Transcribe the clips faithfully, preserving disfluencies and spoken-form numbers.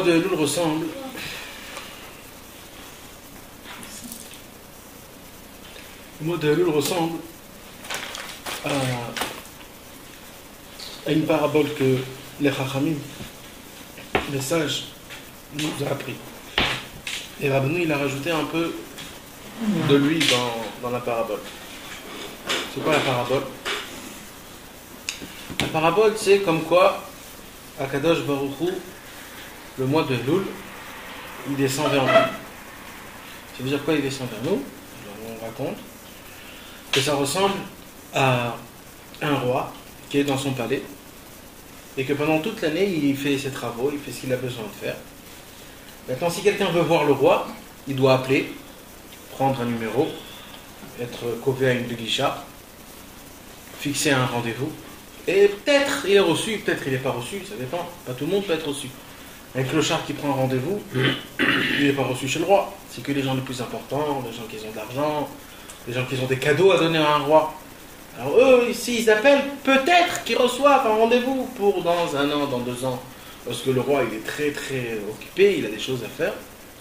de Elul ressemble le mois de Elul ressemble à, à une parabole que les Chachamim, les sages, nous ont appris. Et Rabbeinu, il a rajouté un peu de lui dans, dans la parabole. C'est quoi la parabole? La parabole, c'est comme quoi Akadosh Baruch Hu, le mois de Elul, il descend vers nous. Ça veut dire quoi, il descend vers nous? On raconte que ça ressemble à un roi qui est dans son palais et que pendant toute l'année, il fait ses travaux, il fait ce qu'il a besoin de faire. Maintenant, si quelqu'un veut voir le roi, il doit appeler, prendre un numéro, être cové à une guicha, fixer un rendez-vous. Et peut-être il est reçu, peut-être il n'est pas reçu, ça dépend. Pas tout le monde peut être reçu. Un clochard qui prend un rendez-vous, il n'est pas reçu chez le roi. C'est que les gens les plus importants, les gens qui ont de l'argent, les gens qui ont des cadeaux à donner à un roi. Alors eux, ici, ils appellent, peut-être qu'ils reçoivent un rendez-vous pour dans un an, dans deux ans. Parce que le roi, il est très très occupé, il a des choses à faire.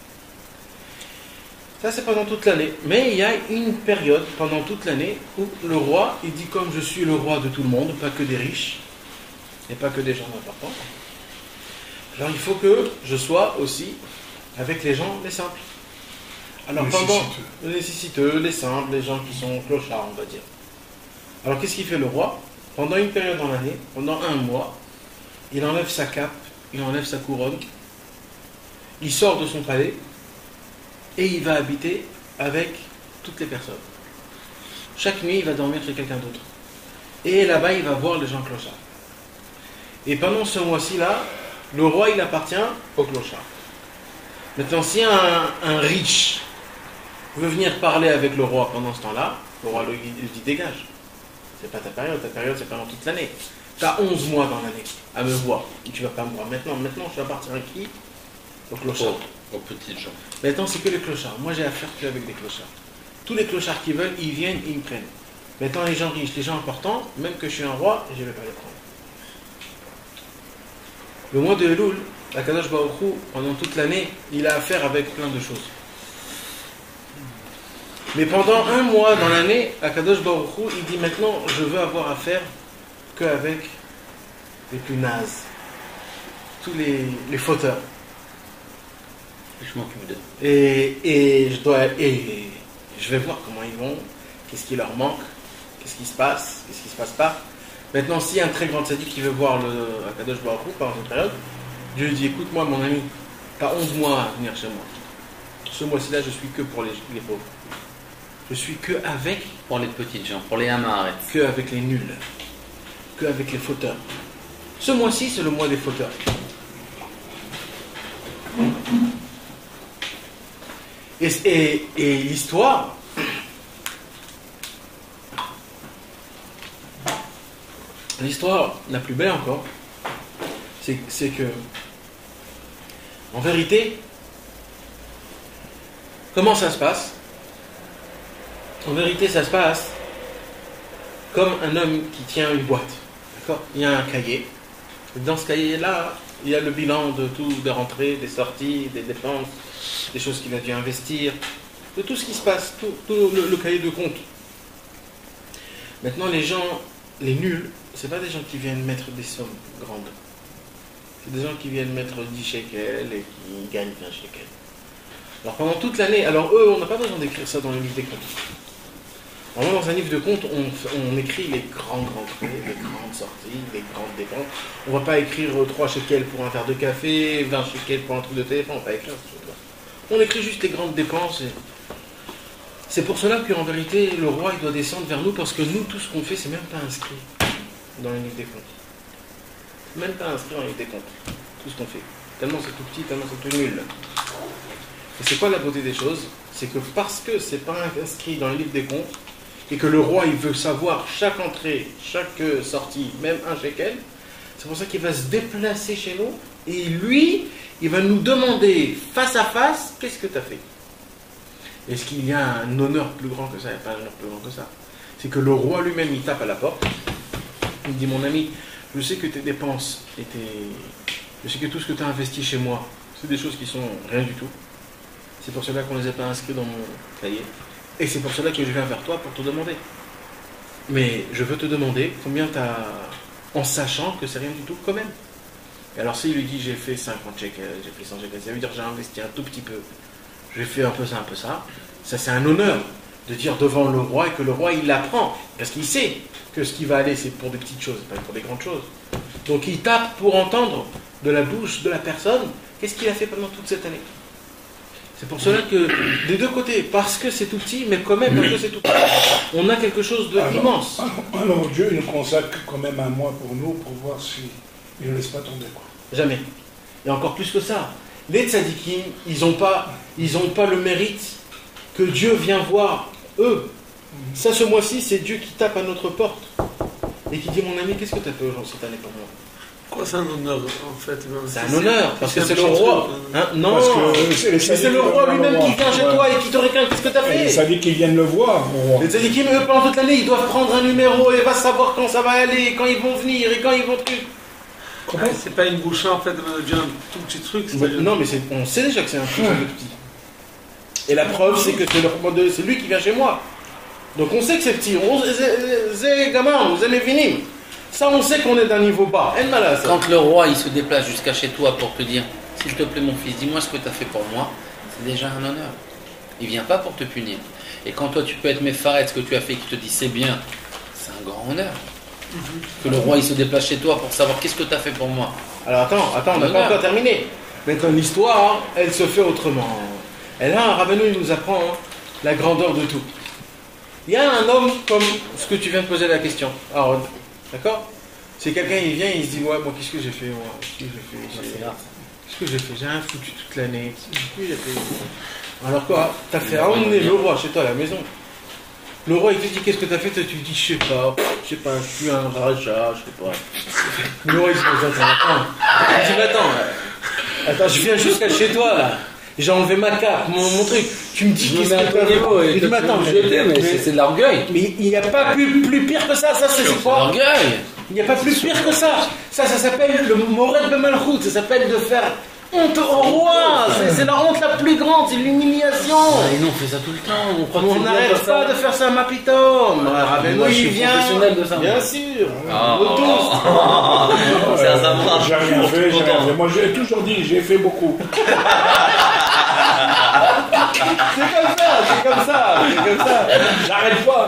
Ça, c'est pendant toute l'année. Mais il y a une période pendant toute l'année où le roi, il dit comme je suis le roi de tout le monde, pas que des riches, et pas que des gens importants. Alors il faut que je sois aussi avec les gens, les simples. Alors les pendant nécessiteux. les nécessiteux, les simples, les gens qui sont clochards, on va dire. Alors qu'est-ce qu'il fait le roi? Pendant une période dans l'année, pendant un mois, il enlève sa cape, il enlève sa couronne, il sort de son palais, et il va habiter avec toutes les personnes. Chaque nuit, il va dormir chez quelqu'un d'autre. Et là-bas, il va voir les gens clochards. Et pendant ce mois-ci-là, le roi, il appartient aux clochards. Maintenant, si un, un riche veut venir parler avec le roi pendant ce temps-là, le roi lui dit dégage. C'est pas ta période, ta période c'est pendant toute l'année. Tu as onze mois dans l'année à me voir. Et tu vas pas me voir maintenant. Maintenant, je vais appartenir à qui? Aux clochards. Aux, aux petites gens. Maintenant, c'est que les clochards. Moi, j'ai affaire qu'avec des clochards. Tous les clochards qui veulent, ils viennent et ils me prennent. Maintenant, les gens riches, les gens importants, même que je suis un roi, je ne vais pas les prendre. Le mois de Elul, Akadosh Baruch Hu, pendant toute l'année, il a affaire avec plein de choses. Mais pendant un mois dans l'année, Akadosh Baruch Hu, il dit maintenant, je veux avoir affaire qu'avec les plus nazes, tous les, les fauteurs. Je m'occupe d'eux. Et, et je dois et je vais voir comment ils vont, qu'est-ce qui leur manque, qu'est-ce qui se passe, qu'est-ce qui se passe pas. Maintenant, si un très grand sadique qui veut voir le Akadosh Baruch Hu pendant cette période, Dieu lui dit écoute moi mon ami, tu as onze mois à venir chez moi. Ce mois-ci là je suis que pour les, les pauvres. Je suis que avec Pour les petites gens, pour les amarres. que avec les nuls, que avec les fauteurs. Ce mois-ci c'est le mois des fauteurs. Et, et, et l'histoire, l'histoire la plus belle encore, c'est, c'est que, en vérité, comment ça se passe? En vérité, ça se passe comme un homme qui tient une boîte. D'accord? Il y a un cahier. Dans ce cahier-là, il y a le bilan de tout, des rentrées, des sorties, des dépenses, des choses qu'il a dû investir, de tout ce qui se passe, tout, tout le, le cahier de compte. Maintenant, les gens, les nuls, c'est pas des gens qui viennent mettre des sommes grandes. C'est des gens qui viennent mettre dix shekels et qui gagnent vingt shekels. Alors pendant toute l'année, alors eux, on n'a pas besoin d'écrire ça dans le livre des comptes. Normalement, dans un livre de compte, on, on écrit les grandes rentrées, les grandes sorties, les grandes dépenses. On ne va pas écrire trois shekels pour un verre de café, vingt shekels pour un truc de téléphone, on va pas écrire ce truc-là. On écrit juste les grandes dépenses. Et... c'est pour cela qu'en vérité, le roi il doit descendre vers nous, parce que nous, tout ce qu'on fait, c'est même pas inscrit dans le livre des comptes. Même pas inscrit dans le livre des comptes, tout ce qu'on fait. Tellement c'est tout petit, tellement c'est tout nul. Et c'est quoi la beauté des choses? C'est que parce que c'est pas inscrit dans le livre des comptes, et que le roi il veut savoir chaque entrée, chaque sortie, même un shekel, c'est pour ça qu'il va se déplacer chez nous, et lui, il va nous demander face à face, qu'est-ce que tu as fait? Est-ce qu'il y a un honneur plus grand que ça? Il n'y a pas un honneur plus grand que ça. C'est que le roi lui-même, il tape à la porte, il dit mon ami, je sais que tes dépenses, et tes... je sais que tout ce que tu as investi chez moi, c'est des choses qui sont rien du tout. C'est pour cela qu'on ne les a pas inscrits dans mon cahier. Et c'est pour cela que je viens vers toi pour te demander. Mais je veux te demander combien tu as, en sachant que c'est rien du tout quand même. Et alors s'il lui dit j'ai fait cinquante chèques, j'ai fait cent chèques, ça veut dire que j'ai investi un tout petit peu. J'ai fait un peu ça, un peu ça. Ça c'est un honneur de dire devant le roi et que le roi il l'apprend. Parce qu'il sait que ce qui va aller c'est pour des petites choses, pas pour des grandes choses. Donc il tape pour entendre de la bouche de la personne qu'est-ce qu'il a fait pendant toute cette année. C'est pour cela que des deux côtés, parce que c'est tout petit, mais quand même parce que c'est tout petit, on a quelque chose d'immense. Alors, alors Dieu il nous consacre quand même un mois pour nous, pour voir si il ne laisse pas tomber, quoi. Jamais. Et encore plus que ça. Les tzadikim, ils n'ont pas, ils ont pas le mérite que Dieu vient voir eux. Ça, ce mois-ci, c'est Dieu qui tape à notre porte et qui dit mon ami, qu'est-ce que tu as fait aujourd'hui cette année pour moi? Quoi, c'est un honneur en fait? C'est un honneur, parce que c'est le roi. Hein, non, Parce que c'est les c'est tzadikim le roi qui lui-même viennent qui le vient voir. chez Ouais. toi et qui te réclame qu'est-ce que tu as fait. Ça dit qu'ils viennent le voir, mon roi. Les tzadikim, eux, pendant toute l'année, ils doivent prendre un numéro et va savoir quand ça va aller, quand ils vont venir et quand ils vont truc. Comment Ah, c'est pas une bouchée en fait de manager un tout petit truc. c'est-à-dire- Non, mais c'est- on sait déjà que c'est un truc de petit. Et la preuve, c'est que c'est le- c'est lui qui vient chez moi. Donc on sait que c'est petit. On- c'est- C'est gamin, vous allez venir. Ça, on sait qu'on est d'un niveau bas. Elle m'a là, ça. Quand le roi il se déplace jusqu'à chez toi pour te dire s'il te plaît mon fils, dis-moi ce que tu as fait pour moi, c'est déjà un honneur. Il vient pas pour te punir. Et quand toi tu peux être méfaret ce que tu as fait, qui te dit c'est bien, c'est un grand honneur. Que le roi il se déplace chez toi pour savoir qu'est-ce que tu as fait pour moi. Alors attends, attends, on n'a pas Honneur. encore terminé. Maintenant, l'histoire, elle se fait autrement. Et là, Rabbeinu, il nous apprend hein, la grandeur de tout. Il y a un homme comme ce que tu viens de poser la question, Aaron. D'accord? C'est quelqu'un, il vient, il se dit, ouais, moi, qu'est-ce que j'ai fait, moi? Qu'est-ce que j'ai fait? J'ai- Qu'est-ce que j'ai fait? J'ai rien foutu toute l'année. Qu'est-ce que j'ai fait? Alors quoi? T'as fait emmener le roi chez toi à la maison. Le roi, il te dit, qu'est-ce que t'as fait? Toi, tu dis, je sais pas, je sais pas, je suis un raja, je sais pas. Le roi, il se dit, attends, attends. Il dit, mais attends, euh, attends, je viens jusqu'à chez toi, là. J'ai enlevé ma cape, mon, mon truc. Tu me dis, qu'est-ce que t'as fait? Il dit, mais attends, mais- C'est de l'orgueil. mais il n'y a pas plus, plus pire que ça, ça c'est C'est de quoi? l'orgueil. Il n'y a pas plus pire que ça. Ça, ça s'appelle le Mored Bemalchut, ça s'appelle de faire honte au roi. C'est- C'est la honte la plus grande, c'est l'humiliation. Ah, et nous on fait ça tout le temps. On croit que On c'est bien n'arrête comme ça. pas de faire ça, ma pitom. Rabbeinu, Moi, je suis il vient. professionnel de ça. Bien sûr. Ah, Nous tous. C'est un savoir. J'ai rien fait, j'ai rien fait. Moi, j'ai toujours dit, j'ai fait beaucoup. C'est comme ça, c'est comme ça, c'est comme ça. J'arrête pas.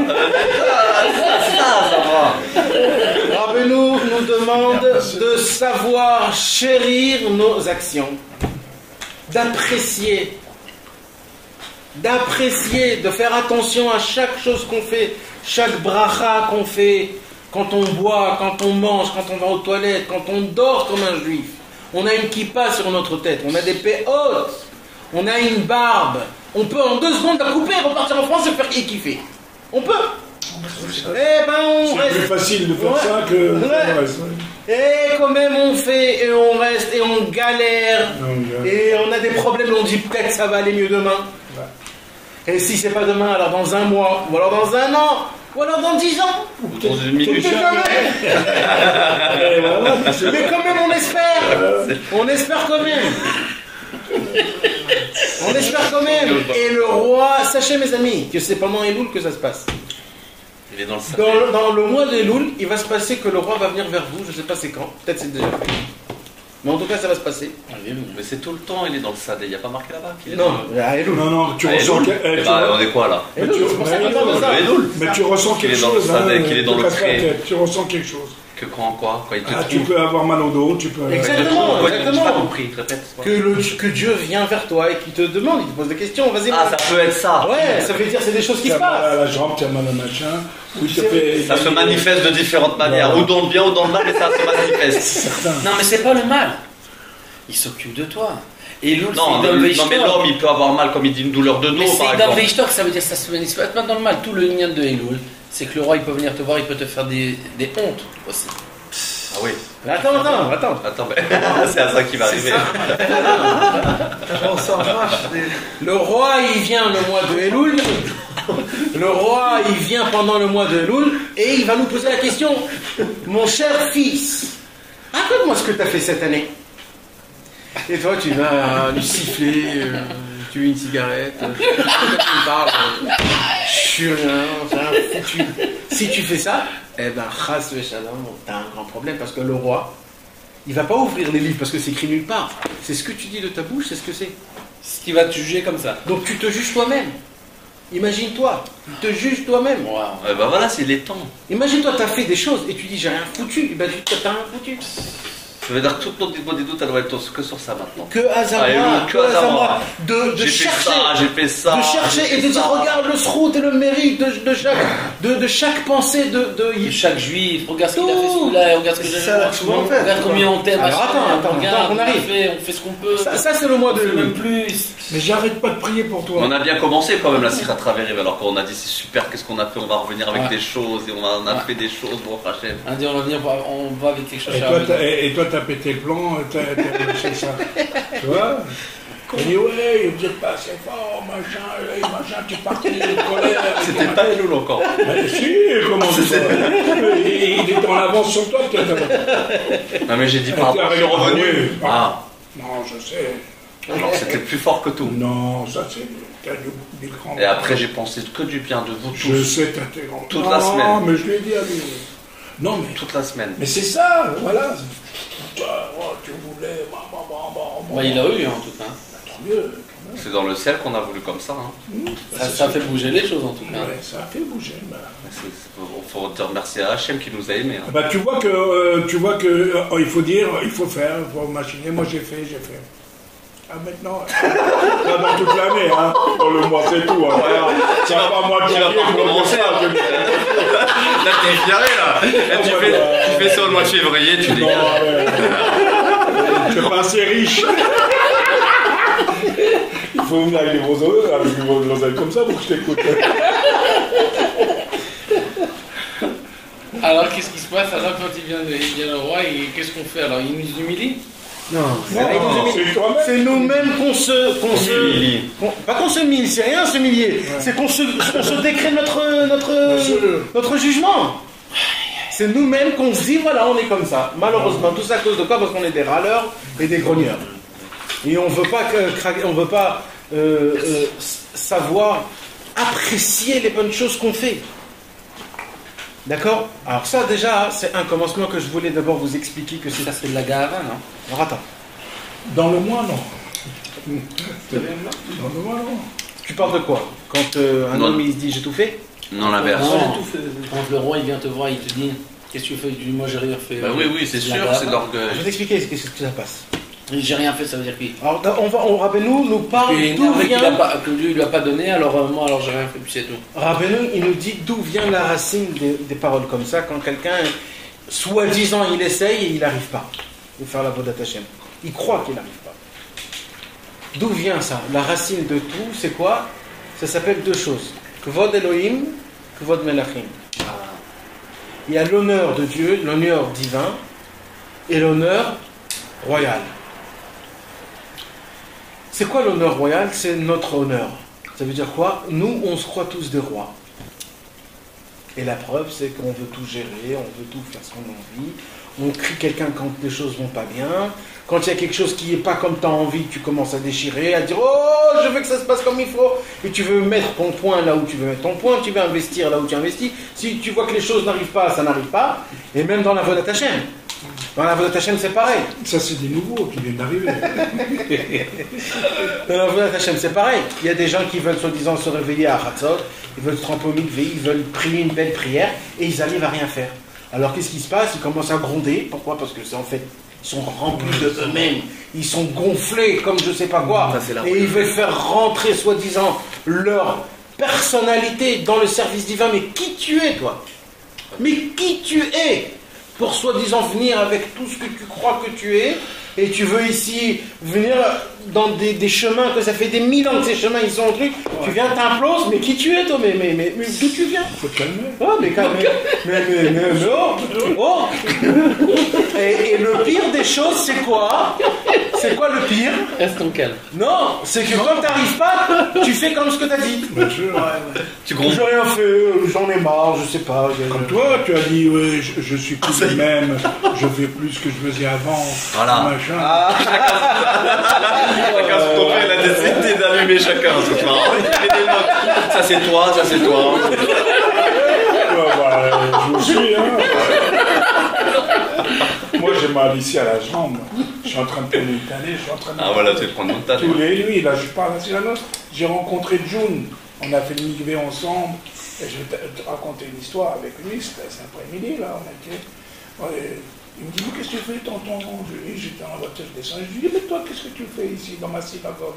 Rabbeinu nous demande de savoir chérir nos actions, d'apprécier, d'apprécier, de faire attention à chaque chose qu'on fait, chaque bracha qu'on fait, quand on boit, quand on mange, quand on va aux toilettes, quand on dort comme un juif. On a une kippa sur notre tête, on a des péotes, on a une barbe. On peut en deux secondes la couper, repartir en France et faire kiffer. On peut. Eh ben on C'est reste. plus facile de faire Ouais. ça que de faire Ouais. le reste. Et quand même on fait et on reste et on galère Donc, euh, et on a des problèmes, on dit peut-être ça va aller mieux demain. Et si c'est pas demain, alors dans un mois, ou alors dans un an, ou alors dans dix ans. Dans une minute. Mais quand même, et voilà, c'est- mais quand même on espère. On espère quand même. On espère quand même. Et le roi, sachez mes amis, que c'est pendant Elul que ça se passe. Il est dans le sac. Dans le, dans le mois d'Elul, il va se passer que le roi va venir vers vous, je ne sais pas c'est quand, peut-être c'est déjà fait. Mais en tout cas, ça va se passer. Mais c'est tout le temps, il est dans le Sadé. Il n'y a pas marqué là-bas qu'il est Non, dans à Elul. Non, non, tu le... Ah, ressens Elul. que- eh, Eh tu ben, vois- on est quoi là Elul, c'est pour ça qu'on Mais- parle de ça. Le Elul. Mais tu ressens Qu'il quelque est dans le chose. stade, hein, qu'il est dans te le casse pas la trait. tête, tu ressens quelque chose. Que quand quoi Quand il te Ah, tu trouve. peux avoir mal au dos, tu peux. Exactement, Quoi, J'ai exactement. pas compris, répète. Que, le, que Dieu vient vers toi et qui te demande, il te pose des questions, vas-y. Ah, ça peut être ça. Ouais, ça veut dire c'est des choses qui Tu se as mal à passent. la jambe, tu as mal au machin. Ou il te C'est- fait. Ça se manifeste de différentes manières, Voilà. ou dans le bien ou dans le mal, mais ça se manifeste. Certain. Non, mais c'est pas le mal. Il s'occupe de toi. Et l'oul, Non, c'est mais, Idam non, Veishtor. mais l'homme, il peut avoir mal, comme il dit, une douleur de Mais dos, c'est par Idam exemple. Veishtor, ça veut dire que ça se manifeste pas dans le mal. Tout le lien de Elul, c'est que le roi il peut venir te voir, il peut te faire des, des hontes aussi. Ah oui. Attends, attends, attends. Attends, mais c'est à ça qui va arriver. On s'en marche. Le roi, il vient le mois de Elul. Le roi, il vient pendant le mois de Elul et il va nous poser la question. Mon cher fils, raconte-moi ce que tu as fait cette année. Et toi, tu vas lui siffler, euh, tu veux une cigarette, euh, tu me parles, euh, je suis rien, j'ai rien foutu. Si tu fais ça, eh ben, chas v'shalom, t'as un grand problème parce que le roi, il va pas ouvrir les livres parce que c'est écrit nulle part. C'est ce que tu dis de ta bouche, c'est ce que c'est. Ce qui va te juger comme ça. Donc tu te juges toi-même. Imagine-toi, tu te juges toi-même. Wow. Ouais, bah voilà, c'est les temps. Imagine-toi, t'as fait des choses et tu dis j'ai rien foutu. Et ben tu t'as rien foutu. Ça veut dire que toute notre niveau des doutes, elle doit être que sur ça maintenant. Que hasard, Alléluia, que que hasard, hasard. de, de J'ai chercher. fait ça, j'ai fait ça. De chercher j'ai et fait de dire ça. regarde le srout et le mérite de, de, chaque, de, de chaque pensée de, de... De chaque juif, regarde ce qu'il a fait, Tout. celui-là, regarde ce que j'ai Ça, fait. souvent fait. Regarde combien on t'aime. Alors, attends, attends, regarde, attends qu'on on arrive. fait, on fait ce qu'on peut. Ça, ça, c'est le mois on fait de... même plus. Mais j'arrête pas de prier pour toi. On a bien commencé quand même la Sira Traveriv, alors qu'on a dit c'est super, qu'est-ce qu'on a fait, on va revenir avec Ouais. des choses, et on a, on a Ouais. fait des choses, bon Hachem. Un dit on va venir, on va avec quelque chose. Et toi, t'as, et, et toi, t'as pété le plan, t'as, t'as lâché ça. Tu vois? Il dit, ouais, vous êtes pas assez fort, machin, et machin, tu es parti de colère. C'était pas Elul encore. Mais si, comment ça? Il il était en avance sur toi, peut-être. Non mais j'ai dit par rapport à revenu. Ah, Non, je sais. alors c'était plus fort que tout. Non, ça c'est t'as du, du grand. Et après j'ai pensé que du bien de vous Je tous, sais, t'as tes grands. Toute non, la semaine. Non, mais je lui ai dit à lui. Non, mais. toute la semaine. Mais c'est ça, voilà. Toi, oh, tu voulais. Bah, bah, bah, bah, bah. Bah, il a eu en tout cas. Bah, tant mieux. C'est dans le ciel qu'on a voulu comme ça. Hein. Ça, ça fait bouger les choses en tout cas. Ouais, ça a fait bouger. Bah. Il faut te remercier à Hachem qui nous a aimés. Hein. Bah, tu vois que, euh, tu vois que euh, il faut dire, il faut faire, il faut machiner. Moi, j'ai fait, j'ai fait. Ah, maintenant, pas dans toute l'année, hein. Dans le mois, c'est tout. Hein. C'est pas moi qui Tu vas pas recommencer. hein. Là t'es fiaré là. Là, tu, fais, tu fais ça au mois de février, tu dis. Non, ouais. Je suis pas assez riche. Il faut venir avec des gros oreilles, avec des gros oreilles comme ça pour que je t'écoute. Alors qu'est-ce qui se passe alors quand il vient, il vient le roi et qu'est-ce qu'on fait alors? Il nous humilie? Non, Non, c'est toi-même. c'est nous-mêmes qu'on se... Qu'on se Humilie. qu'on- pas qu'on se humilie, c'est rien s'humilier. C'est qu'on se, qu'on se décrée notre, notre, Monsieur. notre jugement. C'est nous-mêmes qu'on se dit, voilà, on est comme ça. Malheureusement, tout ça à cause de quoi? Parce qu'on est des râleurs et des grogneurs. Et on veut pas que- craquer, on veut pas euh, euh, s- savoir apprécier les bonnes choses qu'on fait. D'accord? Alors ça déjà, c'est un commencement que je voulais d'abord vous expliquer que c'est... Ça c'est de la gava, non? Alors attends, Dans le mois, non. Dans le mois, non. tu parles de quoi? Quand euh, un Non. homme il se dit j'ai tout fait? Non, l'inverse. Non. J'ai tout fait. Quand le roi il vient te voir, il te dit qu'est-ce que tu fais? Il dit moi j'ai rien fait. Bah oui, oui, c'est de la sûr, gava. c'est de l'orgueil. Je vais t'expliquer ce que, ce que ça passe. J'ai rien fait, ça veut dire qu'il Alors on va, on, Rabbeinu nous parle est d'où énervé qu'il a vient... pas, que Dieu il lui a pas donné, alors euh, moi alors j'ai rien fait, puis c'est tout. Rabbeinu, il nous dit d'où vient la racine des, des paroles comme ça quand quelqu'un, soi-disant, il essaye et il n'arrive pas de faire la Vodat Hashem. Il croit qu'il n'arrive pas. D'où vient ça? La racine de tout, c'est quoi? Ça s'appelle deux choses. Kvod Elohim, Kvod Melachim. Il y a l'honneur de Dieu, l'honneur divin, et l'honneur royal. C'est quoi l'honneur royal? C'est notre honneur. Ça veut dire quoi? Nous, on se croit tous des rois. Et la preuve, c'est qu'on veut tout gérer, on veut tout faire ce qu'on a envie. On crie quelqu'un quand les choses vont pas bien. Quand il y a quelque chose qui n'est pas comme tu as envie, tu commences à déchirer, à dire « Oh, je veux que ça se passe comme il faut !» Et tu veux mettre ton point là où tu veux mettre ton point, tu veux investir là où tu investis. Si tu vois que les choses n'arrivent pas, ça n'arrive pas. Et même dans la Vodat Hashem. Dans la Vodat Hashem, c'est pareil. Ça, c'est des nouveaux qui viennent d'arriver. Dans la Vodat Hashem, c'est pareil. Il y a des gens qui veulent soi-disant se réveiller à Hatzot, ils veulent se tremper au mikvé, ils veulent prier une belle prière, et ils arrivent à rien faire. Alors qu'est-ce qui se passe? Ils commencent à gronder. Pourquoi? Parce que c'est en fait, ils sont remplis de eux-mêmes. Ils sont gonflés comme je sais pas quoi. Ça, c'est la Et ils veulent faire rentrer soi-disant leur personnalité dans le service divin. Mais qui tu es, toi? Mais qui tu es? Pour soi-disant venir avec tout ce que tu crois que tu es, et tu veux ici venir dans des, des chemins que ça fait des mille ans que ces chemins ils sont en truc, tu viens t'imploses, mais qui tu es toi? Mais, mais, mais, mais d'où tu viens? Faut te calmer. Oh, mais, mais, mais, mais, mais, mais, oh, oh. Et, et le pire des choses, c'est quoi? C'est quoi le pire? Reste en calme. Non, c'est que quand t'arrives pas, tu fais comme ce que t'as dit. Bien sûr. Tu comprends? J'ai rien fait, j'en ai marre, je sais pas. j'ai- Comme toi, tu as dit, ouais, je, je suis plus le même, je fais plus ce que je faisais avant. Voilà. Machin. Ah, Chacun son tour, il a décidé d'allumer chacun. C'est marrant. Il fait des notes. Ça c'est toi, ça c'est toi. Ouais, bah, je vous suis, hein. Moi, j'ai mal ici à la jambe. Je suis en train de prendre une tannée, je suis en train de... Ah voilà, tu vas te prendre une tâche. Tous les nuits, là, je parle à la noce. J'ai rencontré June. On a fait le migvé ensemble. Et je vais te, te raconter une histoire avec lui. C'était cet après-midi, là. On était... Ouais, il me dit, mais qu'est-ce que tu fais, tonton? Je lui dis, j'étais en voiture, je descends. Je lui dis, mais toi, qu'est-ce que tu fais ici, dans ma synagogue?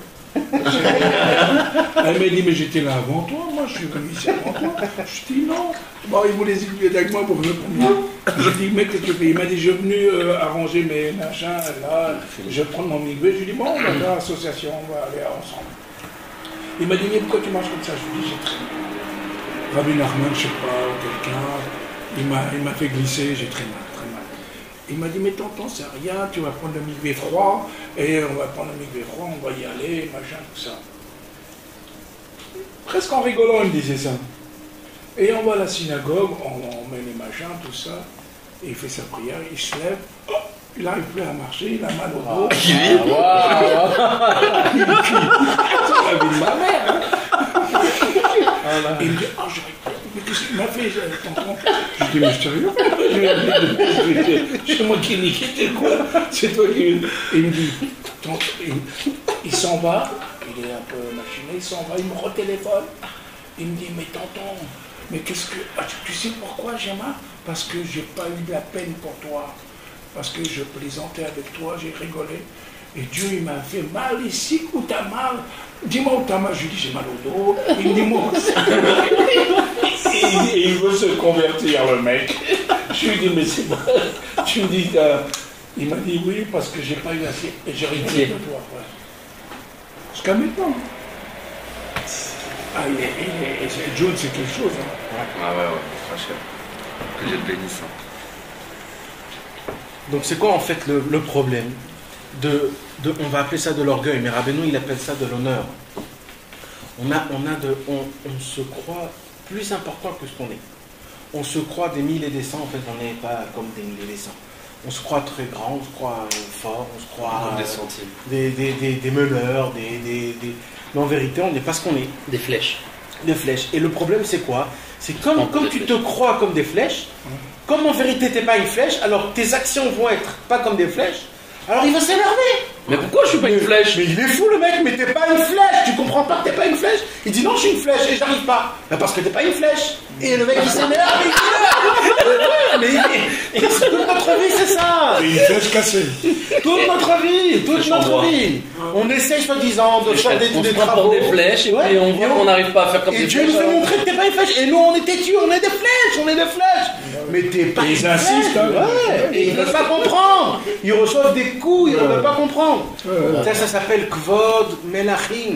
Elle m'a dit, mais j'étais là avant toi. Moi, je suis venu ici avant toi. Je dis, non. Bon, il voulait s'occuper avec moi pour venir prendre. Je lui dis, mais qu'est-ce que tu fais? Il m'a dit, je suis venu euh, arranger mes machins, là. Je vais prendre mon migvé. Je lui dis, bon, on va faire l'association, on va aller ensemble. Il m'a dit, mais pourquoi tu marches comme ça? Je lui dis, j'ai très mal. Rabbi Nachman, je sais pas, ou quelqu'un, il m'a, il m'a fait glisser, j'ai très mal, très mal. Il m'a dit, mais tonton, c'est rien, tu vas prendre le migvé froid, et on va prendre le migvé froid, on va y aller, machin, tout ça. Presque en rigolant, il me disait ça. Et on va à la synagogue, on, on met les machins, tout ça, et il fait sa prière, il se lève, oh, il n'arrive plus à marcher, il a mal au dos. Qui vit? Il crie. C'est la vie de ma mère, hein. Il me dit, oh, j'arrive pas. Mais qu'est-ce qu'il m'a fait, tonton? Je dis, mais sérieux? C'est moi qui l'ai quitté, quoi. C'est toi qui... Il me dit, tonton, il, il s'en va, il est un peu machiné, il s'en va, il me retéléphone. Il me dit, mais tonton, mais qu'est-ce que... Ah, tu, tu sais pourquoi j'ai mal? Parce que j'ai pas eu de la peine pour toi. Parce que je plaisantais avec toi, j'ai rigolé. Et Dieu, il m'a fait mal ici, où t'as mal? Dis-moi où t'as mal. Je lui dis, j'ai mal au dos. Il me dit, moi. Et il veut se convertir, le mec. Je lui dis, mais c'est vrai. Tu me dis, euh, il m'a dit, oui, parce que j'ai pas eu assez. Et j'ai rigolé de toi. Ouais. Jusqu'à maintenant. Ah, il est, il est, et John, c'est quelque chose. Hein. Ah ouais, ouais, très cher. Que Dieu te bénisse. donc c'est quoi en fait le, le problème de, de, on va appeler ça de l'orgueil, mais Rabbeinu il appelle ça de l'honneur. On, a, on, a de, on, on se croit plus important que ce qu'on est. On se croit des mille et des cents, en fait on n'est pas comme des mille et des cents. On se croit très grand, on se croit euh, fort, on se croit Comme des euh, centimes. des, des, des, des meneurs, des, des, des... mais en vérité on n'est pas ce qu'on est. Des flèches. Des flèches. Et le problème c'est quoi? C'est comme, comme tu te crois comme des flèches, comme en vérité t'es pas une flèche, alors tes actions vont être pas comme des flèches, alors il va s'énerver. Mais pourquoi je suis pas une flèche? Mais il est fou le mec, mais t'es pas une flèche, tu comprends pas que t'es pas une flèche? Il dit non, je suis une flèche et j'arrive pas. Ben parce que t'es pas une flèche. Et le mec il s'énerve, il dit mais, mais toute notre vie c'est ça. Et une flèche cassée. Toute notre vie, toute notre vie. On essaie soi-disant de faire des, On des se prend travaux. pour des flèches et Ouais. puis on voit Et on- qu'on n'arrive pas à faire comme Et des Dieu flèches. nous fait alors. montrer que t'es pas une flèche. Et nous on est têtus, on est des flèches, on est des flèches. Mais t'es pas Et une ils flèche. insistent, hein. Ouais. Et ils veulent pas comprendre. Ils reçoivent des coups, ils ne veulent pas comprendre. Ça, ça s'appelle Kvod Melachim.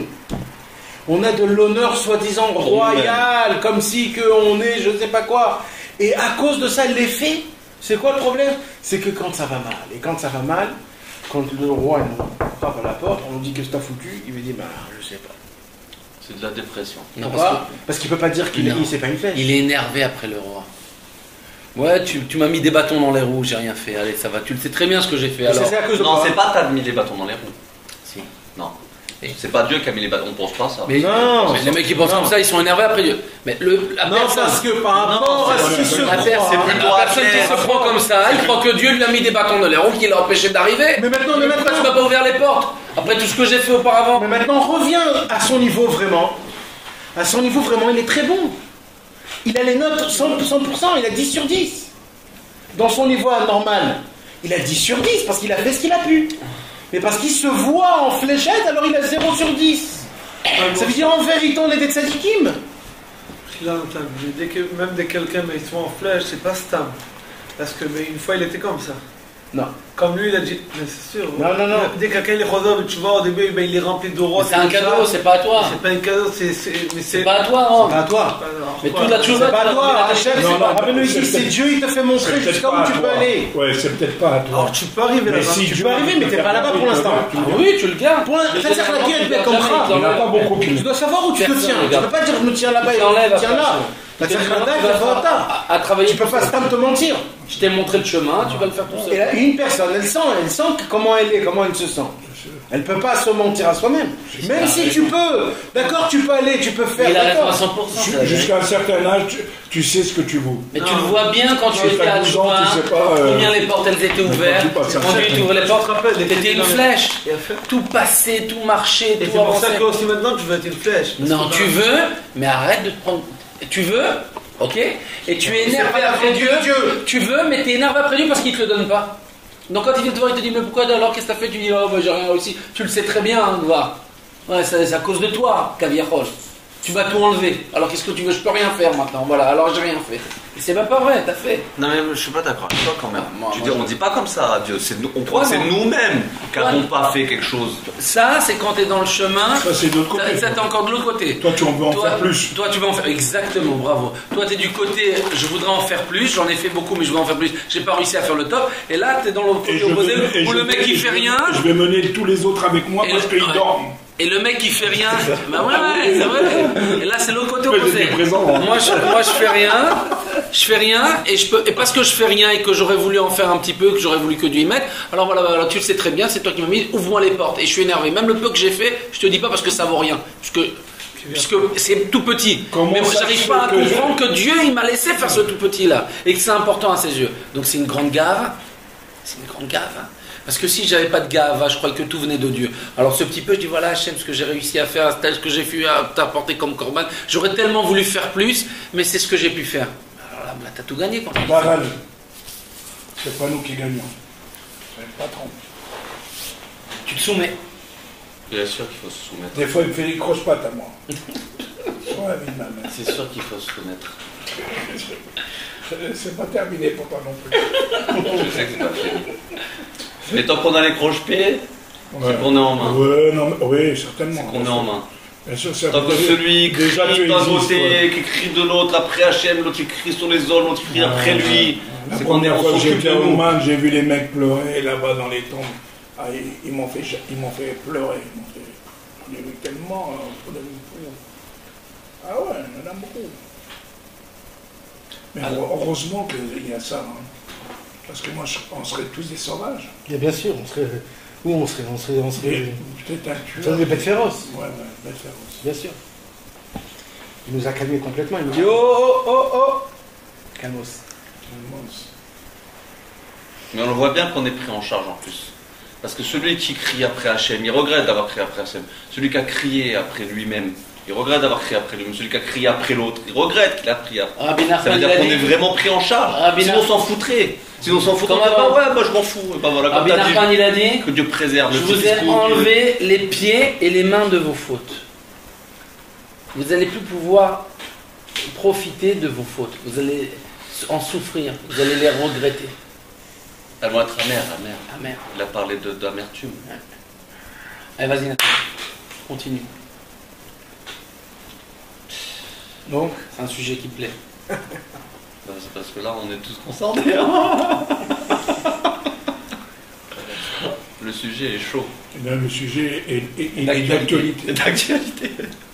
On a de l'honneur soi-disant royal, comme si que on est je sais pas quoi. Et à cause de ça, l'effet, c'est quoi le problème? C'est que quand ça va mal, et quand ça va mal, quand le roi nous frappe à la porte, on nous dit que c'est foutu, il me dit bah je sais pas. C'est de la dépression. Non, parce Pourquoi? Parce qu'il peut pas dire qu'il Non. est, c'est pas une flèche. Il est énervé après le roi. Ouais, tu, tu m'as mis des bâtons dans les roues, j'ai rien fait. Allez, ça va, tu le sais très bien ce que j'ai fait Et ça, alors. c'est à cause de Non, quoi? c'est pas t'as mis les bâtons dans les roues. Si. Non. Et- C'est pas Dieu qui a mis les bâtons, on pense pas ça. Mais, Non. mais les mecs qui pensent Non. comme ça, ils sont énervés après Dieu. Mais le, la Non, personne, parce que par rapport Non, à ce c'est- qui se la la croit. personne, c'est plutôt la personne qui athlète. se prend comme ça, il croit que Dieu lui a mis des bâtons dans les roues qui l'a empêché d'arriver. Mais maintenant, mais Pourquoi tu maintenant, m'as pas ouvert les portes après tout ce que j'ai fait auparavant? mais maintenant, reviens à son niveau vraiment. À son niveau vraiment, il est très bon. Il a les notes cent, cent pour cent, il a dix sur dix. Dans son niveau normal, il a dix sur dix parce qu'il a fait ce qu'il a pu. Mais parce qu'il se voit en fléchette, alors il a zéro sur dix. Ça veut dire en vérité, on est des tzadikim. Là, t'as- dès que, même dès que quelqu'un met son en flèche, c'est pas stable. Parce que mais une fois il était comme ça. Non. Comme lui, il a dit. Mais c'est sûr. Non, non, non. Dès que quelqu'un il est rodov, tu vois, au début, ben, il est rempli de rois. C'est un cadeau, c'est pas à toi. C'est pas un cadeau, c'est. C'est mais C'est pas à toi, Ron. C'est pas à toi. Mais tout la C'est pas à toi, Hachem, Non, c'est non, pas. Rappelle-le c'est ici, c'est peut-être- Dieu, il te fait montrer C'est peut-être jusqu'à pas où tu à peux toi. aller. Ouais, c'est peut-être pas à toi. Alors tu peux arriver Mais là-bas. si Tu Dieu peux arriver, mais t'es pas là-bas pour l'instant. Ah oui, tu le gardes. Pour l'instant, Mais c'est-à-dire que la Dieu, elle te met comme il ça. Il n'y en a pas beaucoup qui Tu dois savoir où tu te Personne tiens. Tu regarde. peux pas dire je me tiens là-bas Tu et t'enlèves je me tiens après. là. La Tu t'es Tzachada, demandé il faut attendre. à, à travailler. Tu peux pas Stam te mentir. Je t'ai montré le chemin, tu vas le faire tout Et seul. là, une personne, elle sent, elle sent que- comment elle est, comment elle se sent. Elle peut pas se mentir à soi-même. Même si tu peux, d'accord, tu peux aller, tu peux faire. Il a raison à d'accord. cent pour cent. Ju- Jusqu'à un certain âge, tu, tu sais ce que tu vaux. Mais tu le vois bien quand tu Non, étais t'as à douze ans, Jouin, tu sais pas, euh, combien les portes elles étaient ouvertes, tu passes à quand sept. tu ouvrais les portes, te rappelles, des t'étais une petits flèche, Et à faire- tout passé, tout marché, Et tout c'est pour ça avancé. que aussi maintenant tu veux être une flèche. parce Non, que tu là- veux, mais arrête de te prendre. Tu veux, ok, et tu es énervé pas la après volonté Dieu. de Dieu. Tu veux, mais tu es énervé après Dieu parce qu'il te le donne pas. Donc quand il vient te voir, il te dit mais pourquoi alors qu'est-ce que t'as fait? Tu dis oh bah j'ai rien réussi. Tu le sais très bien, hein, voir. Ouais, c'est c'est à cause de toi, Kaviachol. Tu vas tout enlever. Alors qu'est-ce que tu veux? Je peux rien faire maintenant. Voilà, alors j'ai rien fait. Et c'est même pas vrai, t'as fait. Non mais je suis pas d'accord avec toi quand même. Moi, Tu moi, dis, je- on dit pas comme ça à Dieu. C'est nous- on Toi, croit que c'est non. nous-mêmes qui Toi, n'avons non. pas fait quelque chose. Ça, c'est quand tu es dans le chemin. Ça, c'est de l'autre côté. Ça, ça, t'es encore de l'autre côté. Toi, tu en veux en Toi- faire plus. Toi, tu veux en faire. Exactement, bravo. Toi, tu es du côté, je voudrais en faire plus. J'en ai fait beaucoup, mais je voudrais en faire plus. J'ai pas réussi à faire le top. Et là, tu es dans l'autre Et côté je opposé vais- et où je le mec vais- il je fait vais- rien. Je vais mener tous les autres avec moi Et parce le- qu'ils ouais. dorment. Et le mec qui fait rien, bah ouais, ouais, c'est vrai. Et là, c'est l'autre côté Ouais, opposé. j'étais présent, hein. Moi, je, moi, je fais rien. Je fais rien et je peux et parce que je fais rien et que j'aurais voulu en faire un petit peu, que j'aurais voulu que Dieu y mette. Alors voilà, voilà, tu le sais très bien, c'est toi qui m'as mis. Ouvre-moi les portes et je suis énervé. Même le peu que j'ai fait, je te dis pas parce que ça vaut rien, puisque puisque c'est tout petit. Comment Mais moi, ça j'arrive se pas à fait que je- comprendre que Dieu il m'a laissé faire ce tout petit là et que c'est important à ses yeux. Donc c'est une grande gave. C'est une grande gave. Hein. Parce que si j'avais pas de gave, je croyais que tout venait de Dieu. Alors ce petit peu, je dis voilà Hachem, ce que j'ai réussi à faire, tel ce que j'ai pu t'apporter comme corban, j'aurais tellement voulu faire plus, mais c'est ce que j'ai pu faire. Alors là, bah, t'as tout gagné quand même. Baral, c'est pas nous qui gagnons. C'est le patron. Tu te soumets. Bien sûr qu'il faut se soumettre. Des fois, il me fait des grosses pattes à moi. Ouais, mais non, mais C'est sûr qu'il faut se soumettre. c'est- c'est pas terminé pour toi non plus. Je sais que c'est pas fini. Mais tant qu'on a les croche-pieds, Ouais. c'est qu'on est en main. Ouais, non, mais- oui, certainement. C'est qu'on est en main. Bien sûr, ça Tant que veut dire- celui qui déjà, tu crie d'un existes, côté, ouais. qui crie de l'autre, après Hachem, l'autre qui crie sur les autres, l'autre qui crie après lui. La C'est qu'on est première on fois que s'occupe j'étais de à nous. Oman, j'ai vu les mecs pleurer là-bas dans les tombes. Ah, ils, ils m'ont fait, ils m'ont fait pleurer. Ils m'ont fait, j'en ai vu tellement. euh, pour de- pour- Ah ouais, il y en a beaucoup. Mais Alors- heureusement qu'il y a ça. hein. Parce que moi, je- on serait tous des sauvages. Et bien sûr, on serait. Où on serait On serait, on serait, Et Peut-être un on tueur. serait des bêtes féroces, Ouais, ouais, bête féroce. bien sûr. Il nous a calmés complètement. Il nous dit oh, oh, oh, oh calmos. Mais on le voit bien qu'on est pris en charge en plus. Parce que celui qui crie après Hachem, il regrette d'avoir crié après Hachem. Celui qui a crié après lui-même, il regrette d'avoir crié après lui-même. Celui qui a crié après l'autre, il regrette qu'il a crié après. Rabbi Ça Nachman, veut il dire a qu'on dit- est vraiment pris en charge. Rabbi Sinon on Nach- s'en foutrait. Sinon on s'en foutrait. Comme On dirait, avant. bah ouais, moi je m'en fous. Et bah voilà, comme Rabbi t'as dit, Nachman, il a dit que Dieu préserve. je le vous petit ai discours, enlevé les pieds et les mains de vos fautes. Vous n'allez plus pouvoir profiter de vos fautes. Vous allez en souffrir. Vous allez les regretter. Elles vont être amères, amères. Ah merde. Il a parlé de- d'amertume. Allez, vas-y, Nathan. Continue. Donc, C'est un sujet qui plaît. Bah, c'est parce que là on est tous concernés. hein. Le sujet est chaud. Et là, le sujet est, est- est- est D'actualité. d'actualité. D'actualité.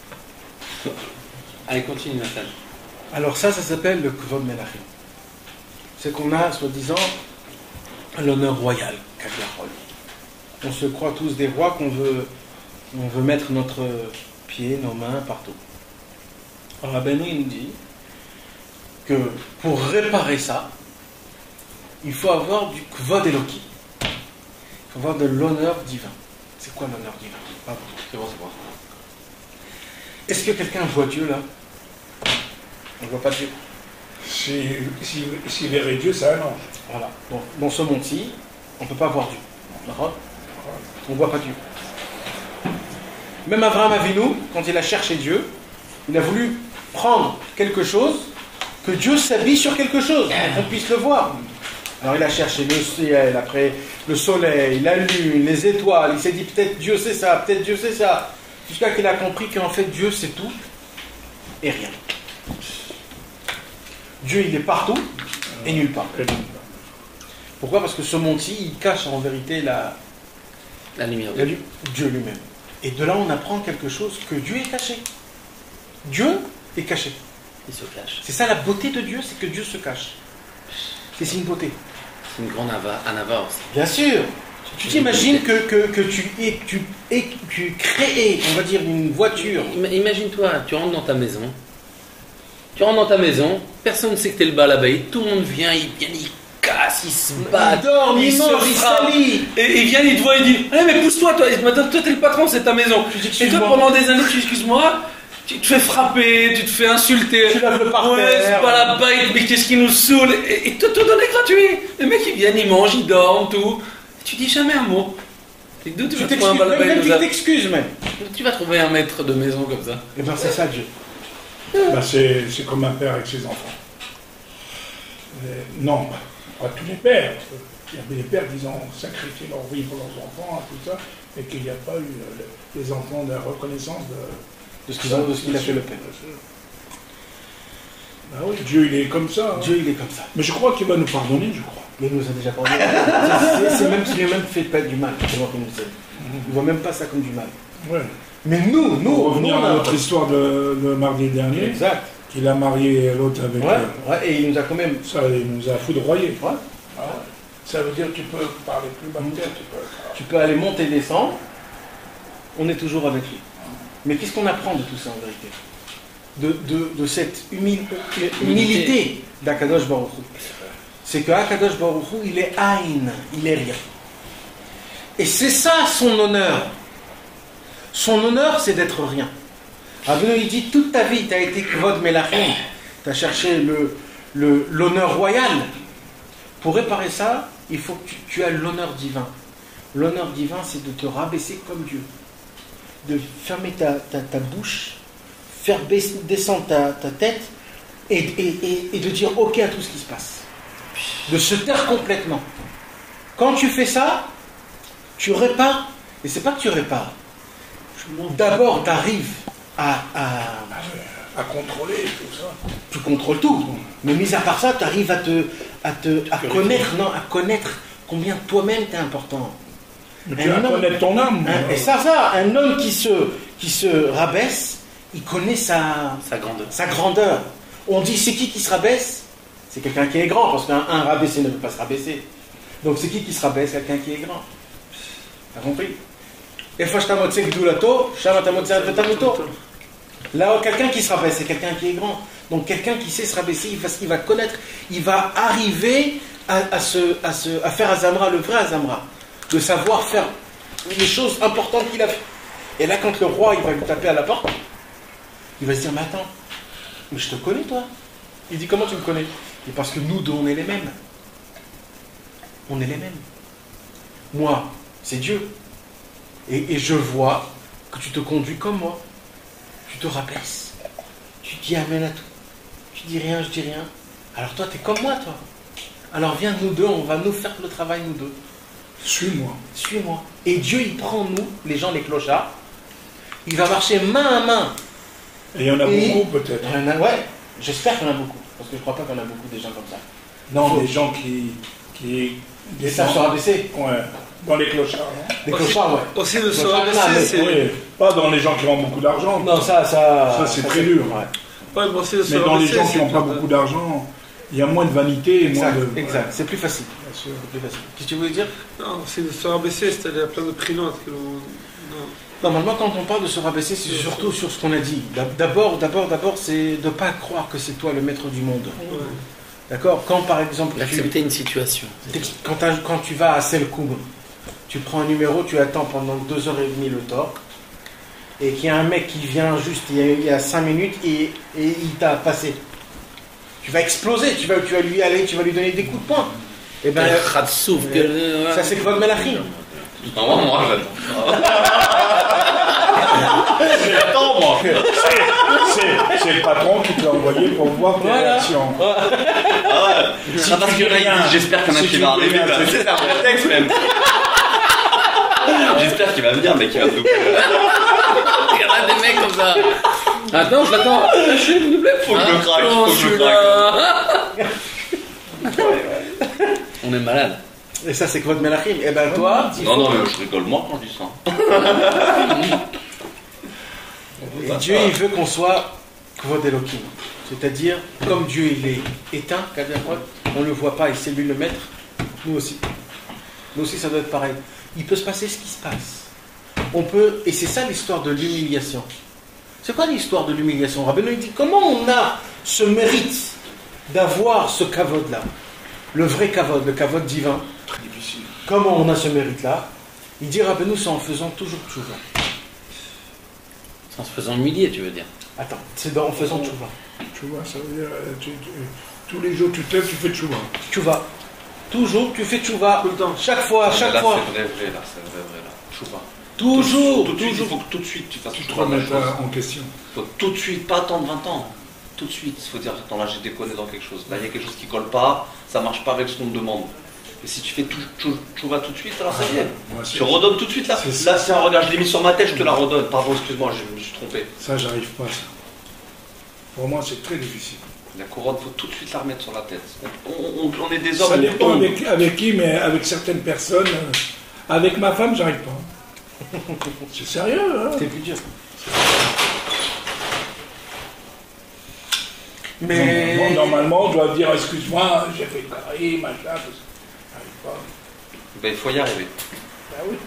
Allez, continue, Nathan. alors ça, ça s'appelle le Kvod Melachim. C'est qu'on a, soi-disant, l'honneur royal, Kaviachol. On se croit tous des rois qu'on veut, on veut mettre notre pied, nos mains partout. Alors Rabbeinu, il nous dit que pour réparer ça, il faut avoir du Kvod Eloki. Il faut avoir de l'honneur divin. C'est quoi l'honneur divin? Pardon. C'est bon, c'est bon. Est-ce que quelqu'un voit Dieu là? On ne voit pas Dieu. Si- si- S'il verrait Dieu, c'est un ange. Voilà. Donc, dans ce monde-ci, on ne peut pas voir Dieu. D'accord? On ne voit pas Dieu. Même Abraham Avinu, quand il a cherché Dieu, il a voulu prendre quelque chose, que Dieu s'habille sur quelque chose, pour qu'on puisse le voir. Alors il a cherché le ciel, après le soleil, la lune, les étoiles. Il s'est dit peut-être Dieu c'est ça, peut-être Dieu c'est ça. Jusqu'à qu'il a compris qu'en fait Dieu c'est tout et rien. Dieu il est partout et nulle part. Pourquoi? Parce que ce monde-ci il cache en vérité la, La lumière. la lu- Dieu lui-même. Et de là on apprend quelque chose, que Dieu est caché. Dieu est caché. Il se cache. C'est ça la beauté de Dieu, c'est que Dieu se cache. C'est c'est une beauté. C'est une grande ava, anava aussi. Bien sûr. Tu t'imagines que, que, que tu, es, tu, es, tu crées, on va dire, une voiture. Ima- Imagine-toi, tu rentres dans ta maison. Tu rentres dans ta maison, personne ne sait que t'es le balabaï, tout le monde vient, il vient, il casse, il se bat, Il dort, il se mange, il frappe. salit. Et il vient, il te voit, il dit eh, mais pousse-toi, toi, toi, toi t'es le patron, c'est ta maison. Tu dis, Et toi excuse-moi. pendant des années, tu dis excuse-moi, tu te fais frapper, tu te fais insulter. Tu laves le parterre. Ouais, c'est pas la baïte, mais qu'est-ce qui nous saoule. Et, et tout, tout donné gratuit. Les mecs ils viennent, ils mangent, ils dorment, tout. Et tu dis jamais un mot. Et d'où tu Tu vas trouver un t'excuses, même, balabaï même comme tu ça? t'excuses même. Tu vas trouver un maître de maison comme ça. Et bien c'est ça Dieu. Bah, c'est c'est comme un père avec ses enfants. Euh, non, pas tous les pères. Il y avait des pères qui ont sacrifié leur vie pour leurs enfants, tout ça, et qu'il n'y a pas eu euh, les enfants de la reconnaissance de, De ce qu'il a, de ce qu'il a fait le Père. Ah oui, Dieu il est comme ça. hein. Dieu il est comme ça. Mais je crois qu'il va nous pardonner, je crois. Mais il nous a déjà pardonné. C'est- c'est- C'est même s'il a même fait pas du mal. C'est moi qui nous aide. Il voit même pas ça comme du mal. Ouais. Mais nous, nous, Pour revenir nous, on à a- notre histoire de, de mardi dernier, Exact. qu'il a marié l'autre avec Ouais, euh, ouais, et il nous a quand même. ça, il nous a foudroyés. Ouais. Ah ouais. Ça veut dire que tu peux parler plus bas que terre, tu peux. Tu peux aller monter, descendre. On est toujours avec lui. Mais qu'est-ce qu'on apprend de tout ça en vérité? De, de, de cette humil- humilité d'Akadosh Baruch Hu. C'est que Akadosh Baruch Hu, il est Aïn, il est rien. Et c'est ça son honneur. Son honneur, c'est d'être rien. Avinu, il dit, toute ta vie, tu as été Kvod Melachim. Tu as cherché le, le, l'honneur royal. Pour réparer ça, il faut que tu, tu aies l'honneur divin. L'honneur divin, c'est de te rabaisser comme Dieu. De fermer ta, ta, ta bouche, faire baisser, descendre ta, ta tête et, et, et, et de dire ok à tout ce qui se passe. De se taire complètement. Quand tu fais ça, tu répares, et c'est pas que tu répares. D'abord, tu arrives à, à. À contrôler tout ça. Tu contrôles tout. Mais mis à part ça, tu arrives à te, à te, à connaître, non, à connaître combien toi-même tu es important. Mais tu Un vas homme- connaître ton âme. Hein, et ça, ça, un homme qui se, qui se rabaisse, il connaît sa, Sa grandeur. sa grandeur. On dit c'est qui qui se rabaisse? C'est quelqu'un qui est grand, parce qu'un un rabaissé ne peut pas se rabaisser. Donc c'est qui qui se rabaisse? Quelqu'un qui est grand. T'as compris? Et là, quelqu'un qui se rabaisse, c'est quelqu'un qui est grand. Donc quelqu'un qui sait se rabaisser, il va, il va connaître, il va arriver à, à, se, à, se, à faire Azamra, le vrai Azamra. De savoir faire les choses importantes qu'il a fait. Et là, quand le roi il va lui taper à la porte, il va se dire, mais attends, mais je te connais toi. Il dit, comment tu me connais? Et parce que nous deux, on est les mêmes. On est les mêmes. Moi, c'est Dieu. Et, et je vois que tu te conduis comme moi. Tu te rabaisses. Tu dis amen à tout. Tu dis rien, je dis rien. Alors toi, tu es comme moi, toi. Alors viens, nous deux, on va nous faire le travail, nous deux. Suis-moi. Suis-moi. Et Dieu, il prend nous, les gens, les clochards. Il va marcher main à main. Et il y en a Et- beaucoup peut-être. Il y en a- ouais, j'espère qu'il y en a beaucoup. Parce que je crois pas qu'il y en a beaucoup des gens comme ça. Non, Faut- des gens qui. qui Des savent se rabaisser. Ouais, dans les clochards. hein. Des clochards, ouais. Aussi de se Clochards, il y en a, mais- rabaisser, c'est. Oui, pas dans les gens qui ont beaucoup d'argent. Non, ça, ça. Ça, c'est très dur. Ouais. Ouais, mais aussi de se Mais dans les rabaisser, gens qui c'est n'ont pas que- beaucoup d'argent, il y a moins de vanité et moins Exact, de. exact. C'est plus facile. Bien sûr. C'est plus facile. Qu'est-ce que tu voulais dire? Non, c'est de se rabaisser, c'est-à-dire plein de prinotes que l'on. Non. Normalement, quand on parle de se rabaisser, c'est surtout sur ce qu'on a dit. D'abord, d'abord, d'abord, c'est de ne pas croire que c'est toi le maître du monde. Ouais. D'accord? Quand par exemple, tu, D'accepter une situation. quand, t'as- quand tu vas à Selkoum, tu prends un numéro, tu attends pendant deux heures et demie le temps, et qu'il y a un mec qui vient juste il y a, il y a cinq minutes et, et il t'a passé. Tu vas exploser, tu vas, tu vas lui aller, tu vas lui donner des coups de poing. Et ben, Khatsouf, que- ça c'est Kvod Melachim. Non, moi, j'adore. Attends, moi. C'est c'est le patron qui t'a envoyé pour voir tes Voilà. réactions. Ouais. Ah ouais. Si Ah, parce tu qu'il y en a, dis ils rien, disent, j'espère qu'il y en a si qui tu va dis arriver. rien, Bah, c'est- c'est un prétexte même. J'espère qu'il va venir, mais qu'il va nous. Il y en a des mecs comme ça. Attends, je l'attends. Lâchez, s'il vous plaît. Faut que je le craque, Attends, faut que je le celui-là. On est malade. Et ça, c'est que votre Melachim. Et ben toi, il Non, faut- non, mais je rigole moi quand je dis ça. Et Dieu, il veut qu'on soit Kvod Elohim. C'est-à-dire, comme Dieu, il est éteint, on ne le voit pas et c'est lui le maître, nous aussi. Nous aussi, ça doit être pareil. Il peut se passer ce qui se passe. On peut, et c'est ça l'histoire de l'humiliation. C'est quoi l'histoire de l'humiliation? Rabbeinu il dit, comment on a ce mérite d'avoir ce kavod-là? Le vrai kavod, le kavod divin. Très difficile. Comment on a ce mérite-là? Il dit, Rabbeinu, c'est en faisant toujours tchouva. En se faisant humilier, tu veux dire. Attends, c'est dans- en faisant tchouva. Tu vois, ça veut dire, euh, tu- tu- tous les jours tu te lèves, tu fais tchouva. Tchouva. Toujours, tu fais tchouva. Tout le temps. Chaque fois, chaque là, fois. c'est vrai, vrai, là, c'est vrai, vrai, là. Chouva. Toujours, Tout de suite, il toujours. faut que tout de suite tu fasses Tu te toujours la remets même chose. en question. Faut tout de suite, pas attendre vingt ans. Tout de suite, il faut dire, attends, là j'ai déconné dans quelque chose. Là il y a quelque chose qui colle pas, ça marche pas avec ce qu'on te demande. Et si tu fais tout, tout, tout va tout de suite, alors ça y est. Moi, c'est- Je redonne tout de suite là. c'est ça. Là, c'est un regard, je l'ai mis sur ma tête, je te la redonne. Pardon, excuse-moi, je me suis trompé. Ça, j'arrive pas, ça. Pour moi, c'est très difficile. La couronne, faut tout de suite la remettre sur la tête. On, on- on- on est des hommes, Ça on dépend tombe. avec, avec qui, mais avec certaines personnes. euh, avec ma femme, j'arrive pas. C'est sérieux, hein? C'est plus dur. Mais. Moi, normalement, je dois dire, excuse-moi, j'ai fait une connerie, machin, tout ça. J'arrive pas. Ben, il faut y arriver. Ah oui.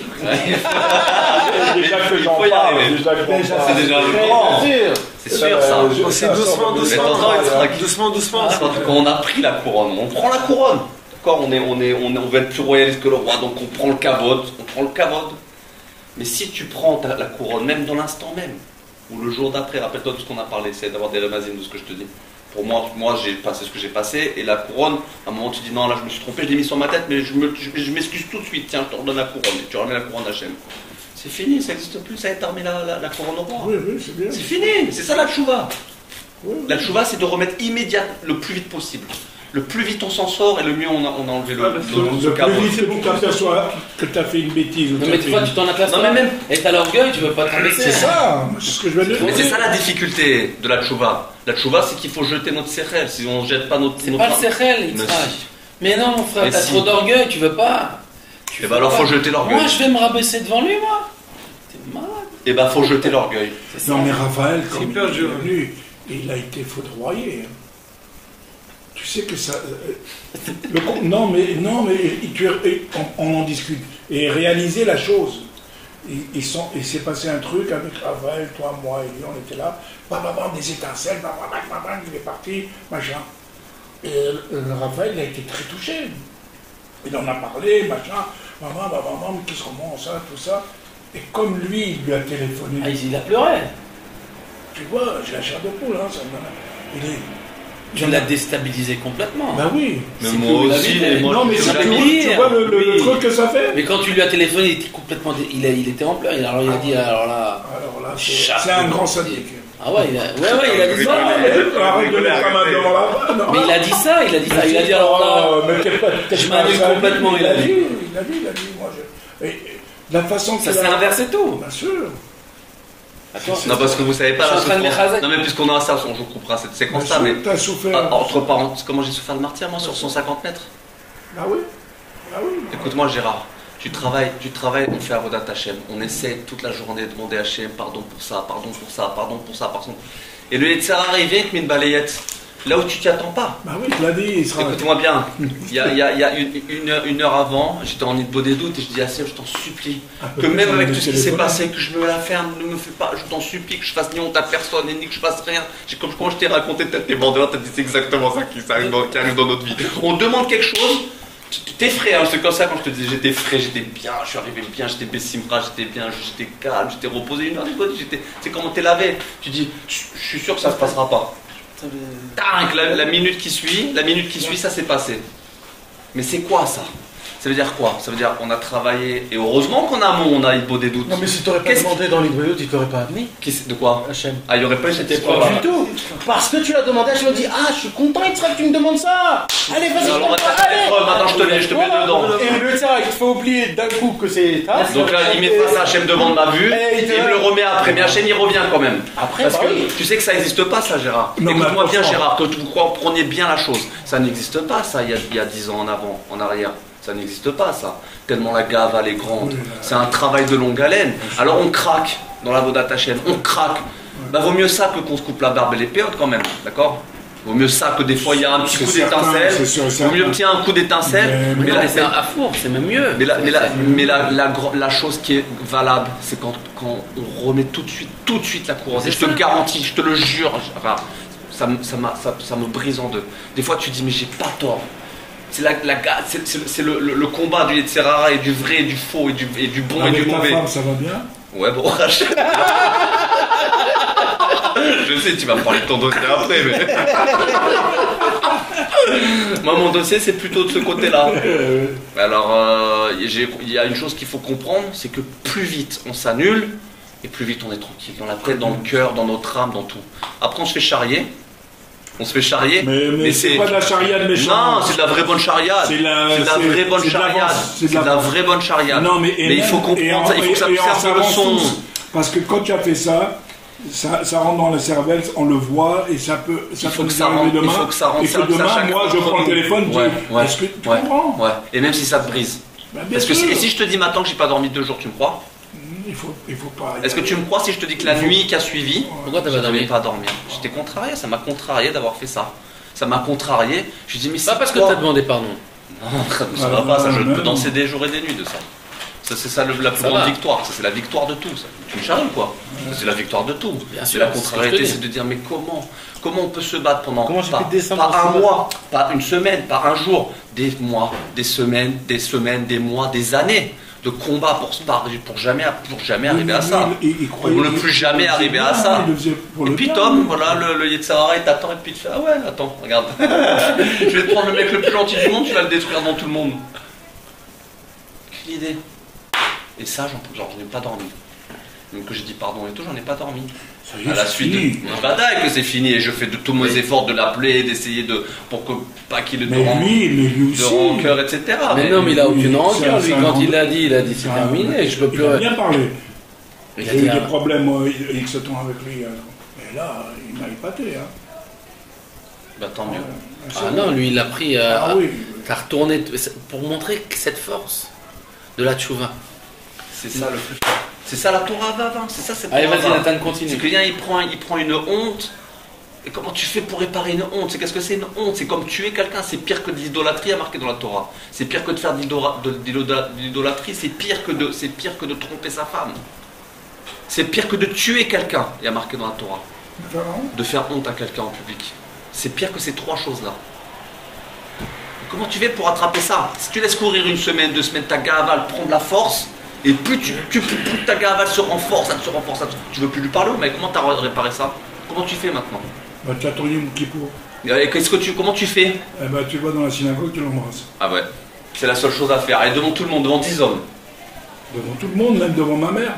Ouais. Déjà que Il j'en faut y parle, arriver. déjà que j'en Déjà, parle. C'est déjà le Très grand. sûr. C'est sûr ça. Euh, je- Oh, c'est ça, doucement, ça, doucement, Mais attends, il sera- doucement, doucement. Ah, parce qu'on a pris la couronne, on prend la couronne. D'accord, on est, on est, on est, on veut être plus royaliste que le roi, donc on prend le kavod, on prend le kavod. Mais si tu prends ta- la couronne, même dans l'instant même, ou le jour d'après, rappelle-toi de ce qu'on a parlé, c'est d'avoir des remazines de ce que je te dis. Pour moi, moi j'ai passé ce que j'ai passé, et la couronne, à un moment tu dis non, là je me suis trompé, je l'ai mis sur ma tête, mais je, me- je- je m'excuse tout de suite, tiens, je te redonne la couronne, et tu remets la couronne Hachem. C'est fini, ça n'existe plus, ça y est, t'as remis la, la, la couronne au roi. Oui, oui, c'est bien. C'est fini, c'est ça la tchouva. Oui, oui. La tchouva, c'est de remettre immédiatement, le plus vite possible. Le plus vite on s'en sort, et le mieux on a, on a enlevé le, Ah, parce que le- Le le kavod. plus vite que tu t'aperçois que tu as fait une bêtise. ou Non, t'as mais fait des fois, une- tu t'en aperçois. Non, mais même- Et t'as l'orgueil, tu veux pas te baisser. C'est ça, c'est ce que je veux dire. Mais c'est ça la difficulté de la tchouva. La tchouva, c'est qu'il faut jeter notre sérel. Si on ne jette pas notre. C'est notre... pas le sérel, il Mais trash. si. Mais non, mon frère, Mais t'as si. trop d'orgueil, tu veux pas. Tu Eh veux ben alors, pas. faut jeter l'orgueil. Moi, je vais me rabaisser devant lui, moi. T'es malade. Eh ben, faut jeter l'orgueil. C'est ça. Non, mais Raphaël, C'est quand il hyper est dur. venu, il a été foudroyé. hein. Tu sais que ça. euh, le con- non, mais, non, mais il- tu- et on, on en discute. Et réaliser la chose. Ils, ils sont, il s'est passé un truc avec Raphaël, toi, moi et lui, on était là. Bam, bam, bam, des étincelles, bam, bam, bam, bam, il est parti, machin. Et euh, Raphaël, il a été très touché. Il en a parlé, machin. Maman, maman, maman, qu'est-ce qu'on mange, ça, tout ça. Et comme lui, il lui a téléphoné. Ah, il a pleuré. Tu vois, j'ai la chair de poule, hein, ça me... Il est... Tu l'as déstabilisé complètement. Ben oui. Mais C'est moi plus la aussi, vie, et moi, non, mais je si suis tu la vois, vie. tu vois le, le- le Oui. truc que ça fait. Mais quand tu lui as téléphoné, il était complètement. dé- Il, a- il était en pleurs. Il- Alors il a dit, alors là. Alors là, c'est Chapeau. c'est un grand sadique. Ah ouais, il a, ouais, ouais, il a dit Non, ça. mais arrête de mettre ta main devant la vanne. Mais il a dit ça, il a dit ça. Il a dit, alors là. Oh, mais t'es pas- t'es je pas m'annule sadique, complètement, il a dit. Il a dit, il a dit, moi je... Et, et, la façon Ça qu'il s'est a- inversé tout. Bien sûr. Attends, Non, parce que vous savez pas Je suis la en train de les souffrance. raser. Non, mais puisqu'on a ça, on je coupera cette Bien séquence-là, sûr, mais. t'as souffert. Ah, entre parenthèses, comment j'ai souffert le martyr, moi, sur cent cinquante mètres. Ah oui. Ah oui. Écoute-moi, Gérard, tu travailles, tu travailles, on fait Avodat Hachem. On essaie toute la journée de demander à Hachem pardon pour ça, pardon pour ça, pardon pour ça, pardon. Et le Yetzirah arrive avec une balayette, là où tu t'y attends pas. Bah oui, tu l'as dit, il sera... Écoute-moi bien, il y a, il y a- il y a une, une heure, une heure avant, j'étais en Nidbo des doutes et je dis à Hachem, je t'en supplie, que même avec tout ce qui s'est passé, que je me la ferme, ne me fais pas, je t'en supplie, que je fasse ni honte à personne et ni que je fasse rien. J'ai- Comme quand je t'ai raconté peut-être tes bandeurs, t'as dit c'est exactement ça qui, ça arrive dans, qui arrive dans notre vie. On demande quelque chose, tu- t'es frais, hein, c'est comme ça quand je te dis j'étais frais, j'étais bien, je suis arrivé bien, j'étais bessimra, j'étais bien, j'étais calme, j'étais reposé une heure, j'étais, c'est comment t'es lavé. Tu dis, je je suis sûr que ça se passera pas. Tac, la, la minute qui suit, la minute qui suit, ça s'est passé. Mais c'est quoi ça? Ça veut dire quoi? Ça veut dire qu'on a travaillé, et heureusement qu'on a mon, on a Ibo des doutes. Non mais si t'aurais pas Qu'est-ce demandé dans l'Hydroïde, il t'aurait pas admis. Qui c'est- De quoi? Hachem. Ah, il n'y aurait pas eu cette Pas histoire. du tout. Parce que tu l'as demandé, Hachem a dit ah je suis content Yitzhak que tu me demandes ça. Allez vas-y, Alors, demande-moi, attends, allez. preuve, maintenant je te l'ai, je te mets Voilà. dedans. Et le Yitzhak il te fait oublier d'un coup que c'est ta. Donc là, il met face à Hachem demande ma vue, Et il te- il me le remet après, mais Hachem il revient quand même. Après, Parce bah que oui. tu sais que ça n'existe pas ça, Gérard. Non, mais Écoute-moi bien, attention. Gérard, que vous compreniez bien la chose. Ça n'existe pas ça il y a, il y a dix ans en avant, en arrière. Ça n'existe pas ça. Tellement la gave elle est grande. C'est un travail de longue haleine. Alors on craque dans la Vodat Hachem, on craque. Bah vaut mieux ça que qu'on se coupe la barbe et les péotes quand même, d'accord? Vaut mieux ça que des fois il y a un petit C'est coup certain, d'étincelle. c'est sûr et Vaut certain. mieux tiens un coup d'étincelle. Mais- Mais, Mais là, là, c'est un à four, c'est même mieux. mais, la, mais, la, mais la, la, gro- la chose qui est valable, c'est quand, quand on remet tout de suite, tout de suite la couronne. Et je te le garantis, je te le jure, enfin, ça, me- ça, m'a- ça, ça me brise en deux. Des fois, tu te dis, mais j'ai pas tort. C'est la, la, ga- c'est, c'est- c'est le, le, le combat du Yetzirara et du vrai, et du faux, et du, et du bon et Avec du ta mauvais. femme, ça va bien? Ouais, bon, Rachel. Je sais, tu vas me parler de ton dossier après, mais. Moi, mon dossier, c'est plutôt de ce côté-là. Alors, euh, j'ai- il y a une chose qu'il faut comprendre, c'est que plus vite on s'annule, et plus vite on est tranquille, dans la tête, dans le cœur, dans notre âme, dans tout. Après, on se fait charrier. On se fait charrier. Mais, mais c'est pas de la chariade méchante. Non, c'est de la vraie bonne chariade. C'est la- C'est de la c'est- vraie bonne c'est de chariade. l'avance, C'est de la vraie bonne chariade. Non, mais, et mais il même- faut et comprendre en- ça, il faut que ça et- et on serve de s'avance leçon. tous. Parce que quand tu as fait ça, ça, ça rentre dans la cervelle, on le voit et ça peut, ça Il faut peut que nous ça arriver rentre- il demain. faut que ça rentre et que ça- ça demain, chacun moi, je d'entre prends le nous. téléphone, je Ouais, dis, ouais, est-ce que tu ouais, comprends? ouais. Et même si ça te brise. Ben, bien Parce que sûr. si, et si je te dis maintenant que j'ai pas dormi deux jours, tu me crois? Il faut, il faut pas. Est-ce que tu me crois si je te dis que la Il faut- nuit qui a suivi, Pourquoi t'as je pas n'arrivais dormi? pas à dormir? J'étais contrarié, ça m'a contrarié d'avoir fait ça. Ça m'a contrarié. Je dis mais Pas c'est parce que quoi t'as demandé pardon. Non, ça Ah, va pas, ça, je non, peux non. danser des jours et des nuits de ça. Ça c'est ça le- la plus Ça grande va. victoire, ça c'est la victoire de tout. Ça. Tu me charries quoi? C'est la victoire de tout. Bien C'est sûr, la c'est ce que je te contrariété, dis. c'est de dire mais comment Comment on peut se battre pendant Comment j'ai pas, pu descendre pas en un ce mois, pas une semaine, pas un jour, des mois, des semaines, des semaines, des mois, des années de combat pour se parler, pour jamais, pour jamais arriver à ça. Il- il- il croyait Pour ne qu'il- plus jamais il le faisait arriver à bien, ça. il le faisait pour Et le puis bien. Tom, voilà, le, le Yetzirara, il t'attend et puis il te fait ah ouais, attends, regarde. Je vais te prendre le mec le plus gentil du monde, tu vas le détruire dans tout le monde. Quelle idée. Et ça, j'en genre, j'en ai pas dormi. Même que j'ai dit pardon et tout, j'en ai pas dormi. Ça y est, À la c'est suite fini. de badaille que c'est fini et je fais de tous mes efforts de l'appeler, d'essayer de pour que pas qu'il ait de, Mais ran- lui, mais lui de aussi. rancœur, et cetera. Mais non, mais il a aucune oui, rancœur, ça- lui. ça Quand rend- il l'a dit, il a dit c'est Ah, terminé, je peux il plus. a bien parlé. Il a J'ai eu dit, des ah, problèmes euh, X temps avec lui. hein. Mais là, il m'a épaté. Hein. Bah tant mieux. Ah non, lui, il a pris. euh, Ah oui. T'as retourné t- pour montrer que cette force de la tchouva. C'est ça le plus fort. C'est ça la Torah Vava, c'est ça cette Allez, Torah vas-y, Vava. Nathan, C'est continue. que quelqu'un il prend, il prend une honte. Et comment tu fais pour réparer une honte? C'est qu'est-ce que c'est une honte? C'est comme tuer quelqu'un, c'est pire que de l'idolâtrie à marquer dans la Torah. C'est pire que de faire de l'idora- de- de l'idolâtrie, c'est pire que de, c'est pire que de tromper sa femme. C'est pire que de tuer quelqu'un, il y a marqué dans la Torah. De faire honte à quelqu'un en public. C'est pire que ces trois choses-là. Comment tu fais pour attraper ça? Si tu laisses courir une semaine, deux semaines, ta gava elle prend de la force, et plus, tu, tu- plus, plus ta gava elle se renforce, elle se renforce, elle se- tu veux plus lui parler, mais comment tu as réparé ça? Comment tu fais maintenant? Bah, tu as ton Yom Kippour. Et qu'est-ce que tu, comment tu fais? Eh ben, tu vas dans la synagogue, tu l'embrasses. Ah ouais, c'est la seule chose à faire. Et devant tout le monde, devant dix hommes. Devant tout le monde, même devant ma mère.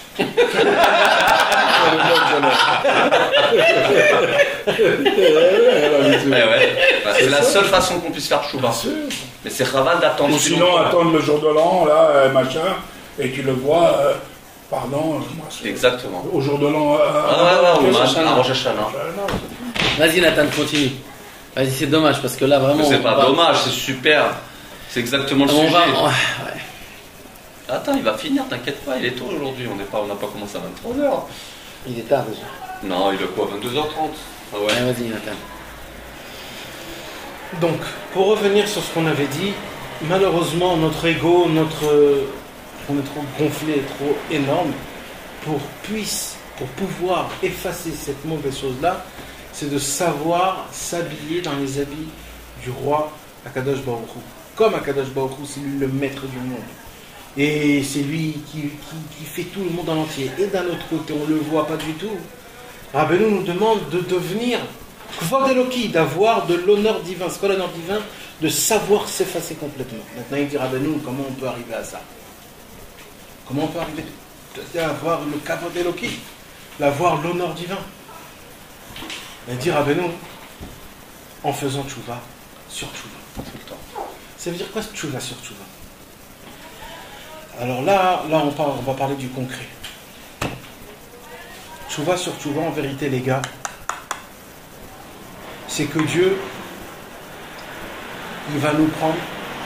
Eh ouais. Bah, c'est la seule façon qu'on puisse faire chouba. Mais c'est raval d'attendre. Ou plus sinon, longtemps. attendre le jour de l'an, là, euh, machin, et tu le vois, euh, pardon, euh, comment c'est- Exactement. au jour de l'an. euh, Ah ouais, ouais, qu'est-ce on que a c'est un Rosh Hashanah. Euh, non, Vas-y, Nathan, continue. Vas-y, c'est dommage parce que là, vraiment. C'est on pas va- dommage, c'est super. C'est exactement le On sujet. va. ouais, ouais. Attends, il va finir, t'inquiète pas, il est tôt aujourd'hui, on n'est pas, on n'a pas commencé à vingt-trois heures. Il est tard déjà. Non, il est quoi, vingt-deux heures trente? Ah ouais. Allez, vas-y, Nathan. Donc, pour revenir sur ce qu'on avait dit, malheureusement, notre ego, notre, on est trop gonflé, trop énorme, pour puisse, pour pouvoir effacer cette mauvaise chose-là, c'est de savoir s'habiller dans les habits du roi Akadosh Baruch Hu. Comme Akadosh Baruch Hu, c'est lui le maître du monde. Et c'est lui qui, qui, qui fait tout le monde en entier. Et d'un autre côté, on ne le voit pas du tout. Rabbeinu nous demande de devenir Kvod Eloki, d'avoir de l'honneur divin. C'est quoi l'honneur divin? de savoir s'effacer complètement. Maintenant, il dira, ben nous, comment on peut arriver à ça? Comment on peut arriver à avoir le kavod Eloki, à avoir l'honneur divin? Il dira, ben nous, en faisant tchouva sur tchouva, tout le temps. Ça veut dire quoi tchouva sur tchouva? Alors là, là on, parle, on va parler du concret. Tchouva sur tchouva, en vérité, les gars, c'est que Dieu, il va nous prendre,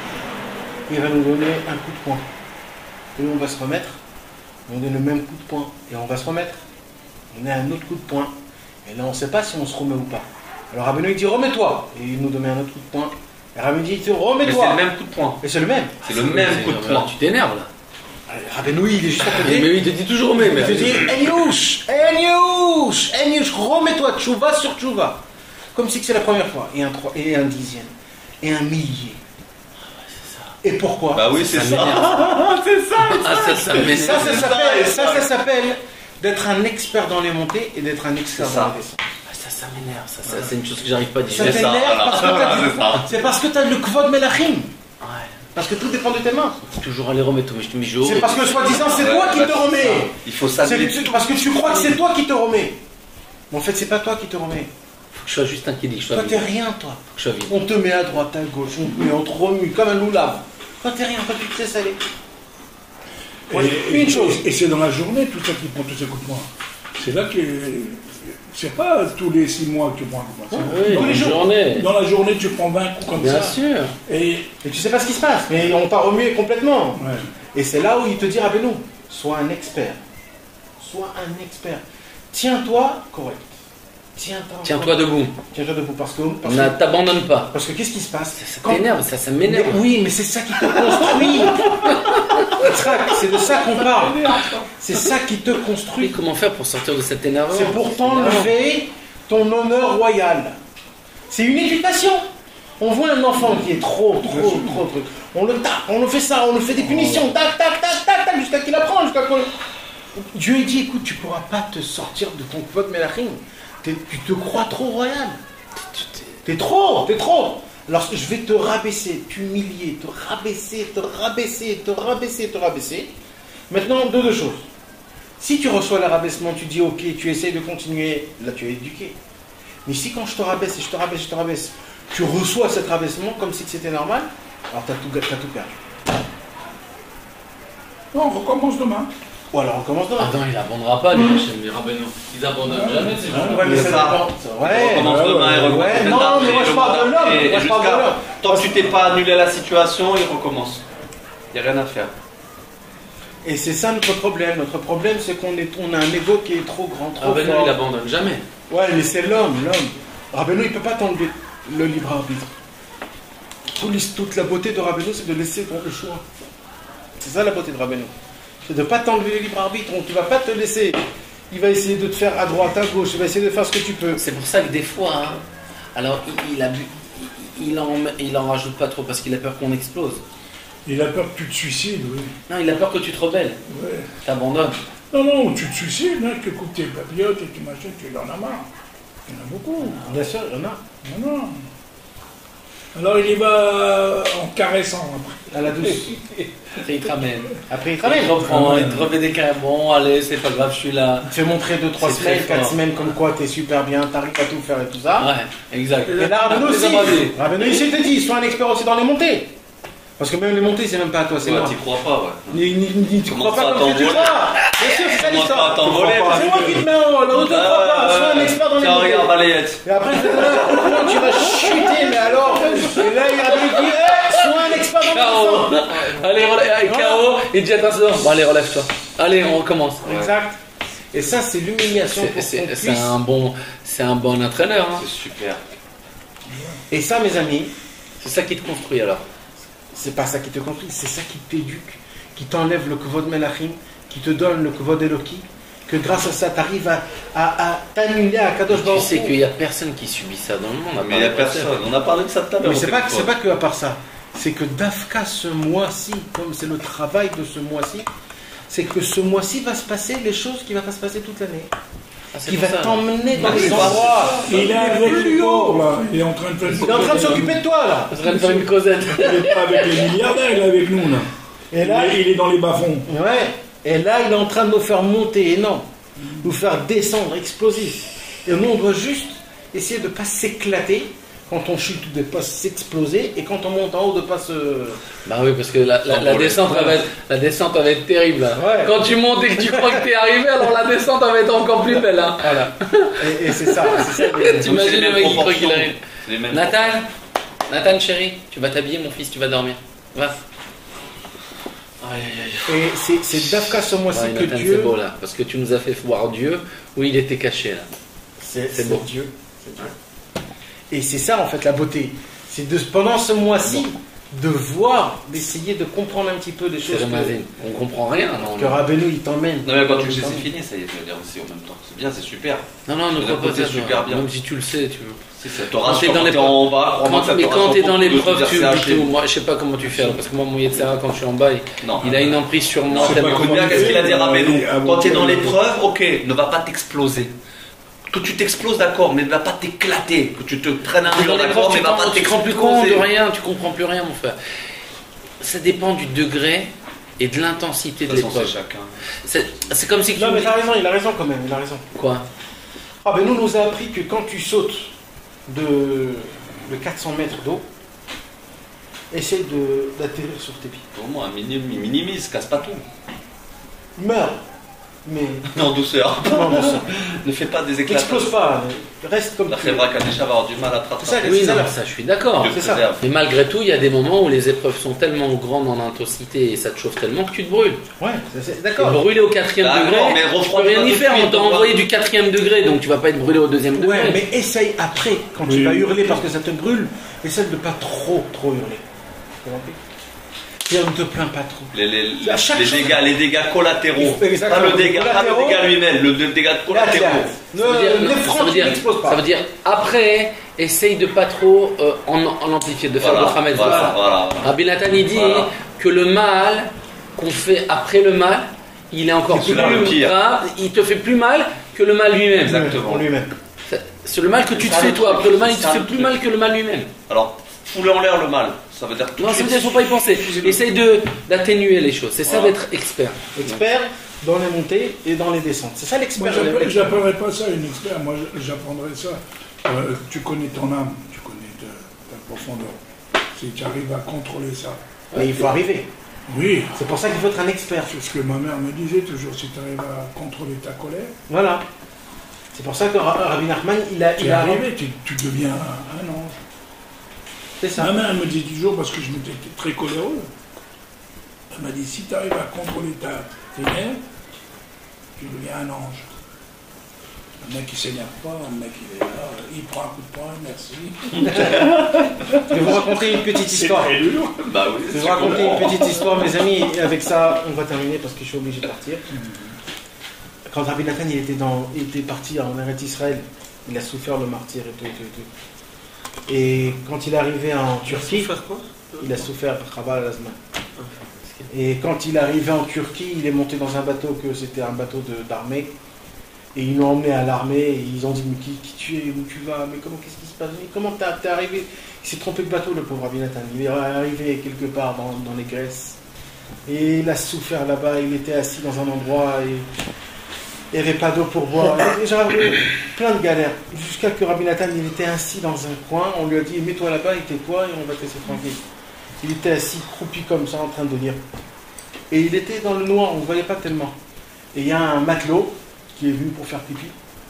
il va nous donner un coup de poing. Et nous, on va se remettre, on donne le même coup de poing, et on va se remettre, on a un autre coup de poing, et là, on ne sait pas si on se remet ou pas. Alors Rabbeinu, il dit, remets-toi, et il nous donne un autre coup de poing. Et Rabbeinu dit, remets-toi. Mais c'est le même coup de poing. Et c'est le même. C'est le même coup de poing. Tu t'énerves là. Rabbeinu, il est juste à côté. Mais il te dit toujours mais. Il te dit, Enyush, Enyush, Enyush, remets-toi, tchouva sur tchouva. Comme si c'est la première fois, et un, trois, et un dixième, et un millier. Et pourquoi? Bah oui, c'est ça. C'est ça. Ah, ça, ça m'énerve. Ça, ça s'appelle, ça, ça s'appelle d'être un expert dans les montées et d'être un expert C'est dans ça. les descentes. Ah, ça, ça m'énerve. Ça, ça, c'est une chose que j'arrive pas à Ça dire. C'est ça, t'énerve voilà. parce que t'as C'est ça. du- c'est parce que tu as le kvod melachim. Ouais. Parce que tout dépend de tes mains. Toujours aller remettre. Mais je te mets jour. C'est parce que soi-disant c'est Ouais, toi qui ouais, te c'est remets. ça. Il faut C'est s'habiller. que tu- parce que tu crois que c'est toi qui te remets. Mais en fait, c'est pas toi qui te remets. Faut que je sois juste un kiddick. Je sois Toi, t'es vide. rien, toi. Faut que je sois vide. On te met à droite, à gauche, on te met, on te remue comme un loulave. Toi, t'es rien, toi, tu te laisses aller. Ouais, Et, une chose. et c'est dans la journée tout ça qui prend tous ces coups de poing. C'est là que. C'est pas tous les six mois que tu prends un coup de poing. C'est Oui, dans, dans les la jours. journée. Dans la journée, tu prends vingt coups comme Bien ça. sûr. Et. Et tu sais pas ce qui se passe, mais on t'a remué complètement. Ouais. Et c'est là où il te dit, Rabbeinu, sois un expert. Sois un expert. Tiens-toi correct. Tiens-toi Tiens-toi debout. Tiens-toi debout. Parce que, parce Ne que, t'abandonne pas. parce que qu'est-ce qui se passe? Ça Quand- t'énerve. Ça, ça Mais m'énerve. oui, mais c'est ça qui te construit. Yitzhak, c'est de ça qu'on parle. C'est ça qui te Oui, construit. comment faire pour sortir de cet énervement? C'est pour t'enlever ton honneur royal. C'est une éducation. On voit un enfant qui est trop, trop, trop, trop. On le tape, on le fait ça, on le fait des punitions, tac, tac, tac, tac, tac, jusqu'à qu'il apprend, jusqu'à qu'on... Dieu il dit, écoute, tu pourras pas te sortir de ton kvod melachim. T'es- Tu te crois trop royal. T'es trop, t'es trop. Alors je vais te rabaisser, t'humilier, te rabaisser, te rabaisser, te rabaisser, te rabaisser. Maintenant, deux, deux choses. Si tu reçois le rabaissement, tu dis ok, tu essayes de continuer, là tu es éduqué. Mais si quand je te rabaisse et je te rabaisse, je te rabaisse, tu reçois cet rabaissement comme si c'était normal, alors tu as tout, t'as tout perdu. Non, on recommence demain. Ou alors on commence demain. Ah non, il abandonnera pas les Hachem, les rabbins. Ils abandonnent jamais ces gens. Ouais, mais C'est ça ça. dépend. On Ouais, recommence ouais, demain et ouais, recommence ouais, le non, d'après, mais moi je le parle de mois l'homme. d'après, Moi je et parle de jusqu'à- l'homme. Tant que tu t'es pas annulé la situation, il recommence. Il n'y a rien à faire. Et c'est ça notre problème. Notre problème, c'est qu'on est, on a un ego qui est trop grand, trop Rabbeinu, fort. il abandonne jamais. Ouais, mais c'est l'homme, l'homme. Rabbeinu, il ne peut pas t'enlever le libre arbitre. Tout l'is- Toute la beauté de Rabbeinu, c'est de laisser ton le choix. C'est ça la beauté de Rabbeinu. C'est de ne pas t'enlever le libre arbitre. Donc, il ne va pas te laisser. Il va essayer de te faire à droite, à gauche. Il va essayer de faire ce que tu peux. C'est pour ça que des fois, hein, alors il, il, a bu, il, il en, il en rajoute pas trop parce qu'il a peur qu'on explose. Il a peur que tu te suicides, oui. Non, il a peur que tu te rebelles. Ouais. T'abandonnes. Non, non, tu te suicides, hein, que coupes tes papillotes et tu machin, tu en as marre. Il y en a beaucoup. Bien sûr, il y en a. Non, non. Alors il y va en caressant après. À la douce. Après, il te ramène. Après, il Il travaille. te reprend, il te remet des carrés. Bon, allez, c'est pas grave, je suis là. Il te fait montrer deux, trois C'est semaines, très quatre fort. semaines, comme quoi t'es super bien, t'arrives à tout faire et tout ça. Ouais, exact. Et là, Rabbeinu Les aussi, abandonnés. Rabbeinu aussi te dit, sois un expert aussi dans les montées. Parce que même les montées, c'est même pas à toi, c'est Ouais, moi. t'y crois pas, ouais. Ni, ni, ni, tu crois Commence pas pas à comme si tu t'envoler. crois. Bien sûr, c'est ça Commence l'histoire. pas à t'envoler, C'est vas-y. moi qui te mets en haut, l'autre ne crois pas, sois un expert dans les Tiens, montées. regarde, balayette. Et après, je te donne un coup de poing, tu vas chuter, mais alors. Et là, il a dit, eh, sois un expert dans les K O. montées. Allez, relève, K O. Il dit attends, bon, allez, relève-toi. Allez, on recommence. Exact. Et ça, c'est l'humiliation C'est- pour C'est qu'on c'est puisse. un bon, c'est un bon entraîneur. Hein. C'est super. Et ça, mes amis, C'est ça qui te construit alors. c'est pas ça qui te construit, c'est ça qui t'éduque, qui t'enlève le kvod melachim, qui te donne le kvod Eloki, que grâce à ça, tu arrives à, à, à t'annuler à Kadosh Tu Baruch sais Hu. qu'il n'y a personne qui subit ça dans le monde. à part Mais il n'y a les pasteurs. personne. On a parlé de ça tout à l'heure. Mais c'est au pas, téléphone. c'est pas que à part ça, c'est que d'Afka ce mois-ci, comme c'est le travail de ce mois-ci, c'est que ce mois-ci va se passer les choses qui vont pas se passer toute l'année. Ah, c'est qui pour va ça. t'emmener dans Ah, les c'est endroits. Il est avec les pauvres, là. Il est en train de faire. Il est en train de s'occuper de toi là. Je suis en train de faire une causette. Il n'est pas avec les milliardaires, il est avec nous, là. Et là, il, est, il est dans les bas-fonds. ouais. Et là, il est en train de nous faire monter, et non, nous faire descendre, exploser. Et nous, on doit juste essayer de ne pas s'éclater. Quand on chute, de ne pas s'exploser. Et quand on monte en haut, de ne pas se. Bah oui, parce que la, la, la, descente, elle va être, la descente elle va être terrible. Hein. Ouais. Quand tu montes et que tu crois que t'es arrivé, alors la descente elle va être encore plus belle. Hein. Voilà. Et, et c'est ça. C'est ça les- T'imagines le mec qui croit qu'il arrive. C'est les mêmes Nathan, Nathan chéri, tu vas t'habiller mon fils, tu vas dormir. Va. Aïe aïe aïe. Et c'est, c'est d'Afka ce mois-ci Ouais, que Nathan, Dieu. c'est beau là, parce que tu nous as fait voir Dieu où il était caché là. C'est, C'est c'est beau. Dieu. C'est Dieu. Et c'est ça en fait la beauté. C'est de pendant ce mois-ci de voir, d'essayer de comprendre un petit peu des C'est choses Ramazine. On comprend rien. Non, que, que non. Rabbeinu il t'emmène. Non mais quand tu le sais Il c'est t'emmène. fini, ça y est, tu vas dire aussi en même temps. C'est bien, c'est super. Non, non, ne D'un crois pas côté, ça. super toi. bien. Même si tu le sais, tu veux. C'est ça. T'auras Quand t'es sûr dans quand les t'es en bas, crois-moi Quand, que ça mais t'aura quand sûr t'es dans beaucoup de l'épreuve, trucs tu à oublies hacher. tout. Moi, je sais pas comment tu fais, parce que moi, mon Yetzera, quand je suis en bas, il, Non. il a une emprise sur moi. Je tellement- écoute bien qu'est-ce qu'il a dit Rabbeinu. Ah, Quand tu es bon, dans bon. l'épreuve, ok, ne va pas t'exploser. Que tu t'exploses, d'accord, mais ne va pas t'éclater. Que tu te prennes un Dans mur, l'épreuve, d'accord, mais tu ne va te pas rends- tu te rends plus compte de t'exploser. rien, tu comprends plus rien, mon frère. Ça dépend du degré et de l'intensité De de toute façon, c'est l'épreuve. chacun. C'est c'est comme si tu Non me mais dis- t'as raison, il a raison quand même, il a raison. Quoi? Ah ben nous nous a appris que quand tu sautes de, de quatre cents mètres d'eau, essaye de, d'atterrir sur tes pieds. Au moins, minim- minimise, casse pas tout. Meurs, mais Non, douceur. non, non, ça. Ne fais pas des éclats. N'explose pas, reste comme La tu es. Khebra Kadesha va avoir du mal à te C'est ça, rattraper. Oui, c'est non, ça. ça, je suis d'accord. Dieu c'est ça. préserve. Mais malgré tout, il y a des moments où les épreuves sont tellement grandes en intensité et ça te chauffe tellement que tu te brûles. Ouais, c'est- c'est- Et d'accord. brûler au quatrième D'accord, degré, mais tu peux refroidis rien pas y tout de faire. suite, On t'a on va- envoyé du quatrième degré, donc tu vas pas être brûlé au deuxième degré. Ouais, mais essaye après, quand tu Oui. vas hurler parce que ça te brûle, essaye de pas trop, trop hurler. T'as compris? C'est-à-dire, ne te plains pas trop. Les, les, À chaque les chose- dégâts, les dégâts collatéraux. Exactement. Pas le dégât, pas le Collatéraux. dégât lui-même, le, le dégât Là, collatéraux. Ne, Ça veut dire- ne non, ça franchis, veut dire- n'explose pas. Ça veut dire, après, essaye de pas trop euh, en, en amplifier, de faire Voilà, le Hametz. voilà, voilà. Rabbi Nathan, il dit Voilà. que le mal qu'on fait après le mal, il est encore C'est plus là le pire. grave, il te fait plus mal que le mal lui-même. Exactement. En lui-même. C'est- C'est le mal que tu te ça, fais le toi, truc. après le mal, il C'est te ça, fait le plus truc. mal que le mal lui-même. Alors, fous-le en l'air le mal. Ça veut dire tout Non, de ça veut suite. dire qu'il ne faut pas y penser. Essaye de- d'atténuer les choses. C'est ça Voilà. d'être expert. Expert dans les montées et dans les descentes. C'est ça Moi, l'expert. j'appelle- j'appellerais pas ça une expert, moi j'apprendrais ça. Euh, tu connais ton âme, tu connais ta, ta profondeur. Si tu arrives à contrôler ça. Mais il faut arriver. Oui, C'est pour ça qu'il faut être un expert. c'est ce que ma mère me disait toujours, si tu arrives à contrôler ta colère, Voilà. C'est pour ça que Ra- Rabbi Nachman, il a. tu Il es a arrivé, tu, tu deviens un, un ange. C'est ça. Ma mère, elle me dit toujours, parce que je m'étais très coléreux, elle m'a dit, si tu arrives à contrôler ta, tes nerfs, tu deviens un ange. Un mec qui s'énerve pas, un mec qui est là, il prend un coup de poing, merci. Je vais vous raconter une petite histoire. C'est très dur. Bah oui, Je vais vous raconter une petite histoire, mes amis, et avec ça, on va terminer parce que je suis obligé de partir. Quand Rabbi Nathan il était, dans, il était parti en Eretz Israël, il a souffert le martyr et tout, et tout, et tout. Et quand il est arrivé en Turquie, Faire quoi? il a souffert Chaval al-Azman. Et quand il est arrivé en Turquie, il est monté dans un bateau que c'était un bateau de- d'armée. Et ils l'ont emmené à l'armée et ils ont dit mais qui, qui tu es, où tu vas, mais comment, qu'est-ce qui se passe, mais comment t'as- t'es arrivé? Il s'est trompé de bateau le pauvre Rabbi Nathan. Il est arrivé quelque part dans, dans les Grèces. Et il a souffert là-bas, il était assis dans un endroit et il n'y avait pas d'eau pour boire. Et j'avais plein de galères. Jusqu'à que Rabbi Nathan il était assis dans un coin, on lui a dit mets-toi là-bas et tais-toi et on va te laisser tranquille. Il était assis, croupi comme ça, en train de lire. Et il était dans le noir, on ne voyait pas tellement. Et il y a un matelot qui est venu pour faire pipi.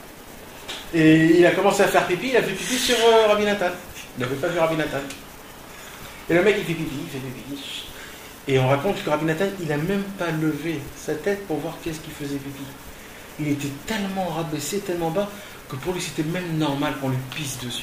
Et il a commencé à faire pipi, il a fait pipi sur euh, Rabbi Nathan. Il n'avait pas vu Rabbi Nathan. Et le mec il fait pipi, il fait pipi. Et on raconte que Rabbi Nathan, il n'a même pas levé sa tête pour voir qu'est-ce qu'il faisait pipi. Il était tellement rabaissé, tellement bas, que pour lui c'était même normal qu'on lui pisse dessus.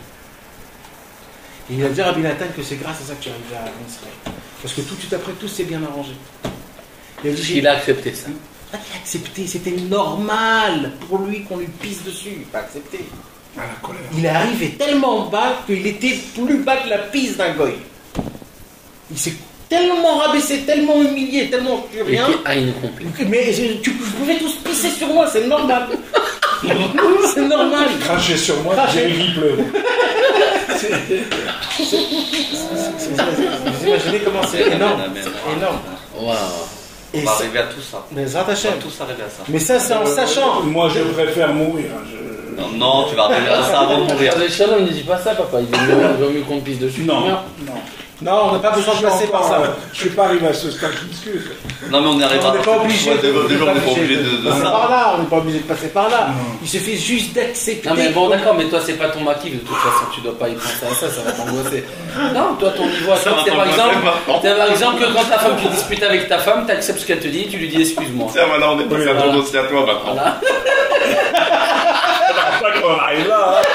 Et il a dit à Rabbi Nathan que c'est grâce à ça que tu es arrivé à Israël. Parce que tout de suite après, tout s'est bien arrangé. Il a dit, j'ai- Il a accepté ça. Ah, il a accepté, c'était normal pour lui qu'on lui pisse dessus. Il a pas accepté. À la colère. Il est arrivé tellement bas qu'il était plus bas que la pisse d'un goy. Il s'est tellement rabaissé, tellement humilié, tellement plus Il rien. était à une complet. Mais je- tu, vous pouvez tous pisser sur moi, c'est normal. C'est normal. Cracher sur moi, Cracher. j'ai il pleut. Vous imaginez comment c'est énorme. C'est énorme. Waouh. On Et va ça- arriver à tout ça. Mais On Zrat va Hashem. tous arriver à ça. Mais ça, c'est en sachant. Moi, je préfère mourir. hein, je- Non, non, tu vas arriver à ça avant de mourir. Le Shalom, il ne dit pas ça, papa. Il vaut mieux, il vaut mieux qu'on te pisse dessus. Non, Tu meurs. non. Non, on n'a pas besoin de Je suis passer par encore, ça. euh, Je suis pas arrivé à ce stade, je m'excuse. Non, mais on y arrivera. On n'est pas obligé Ouais, de, de- Déjà, on n'est pas obligé de, de passer ça. par là. On n'est pas obligé de passer par là. Non. Il suffit juste d'accepter. Non mais bon d'accord, mais toi c'est pas ton maquis de toute façon, tu dois pas y penser à ça, ça va t'angoisser. Non, toi ton niveau à Ça toi, va c'est par t'angoisser, exemple, maintenant. c'est par exemple que quand ta femme tu disputes avec ta femme, t'acceptes ce qu'elle te dit, tu lui dis excuse-moi. Tiens, voilà, on est passé à ton Voilà. dossier à toi maintenant. Voilà. C'est pas qu'on arrive là. hein.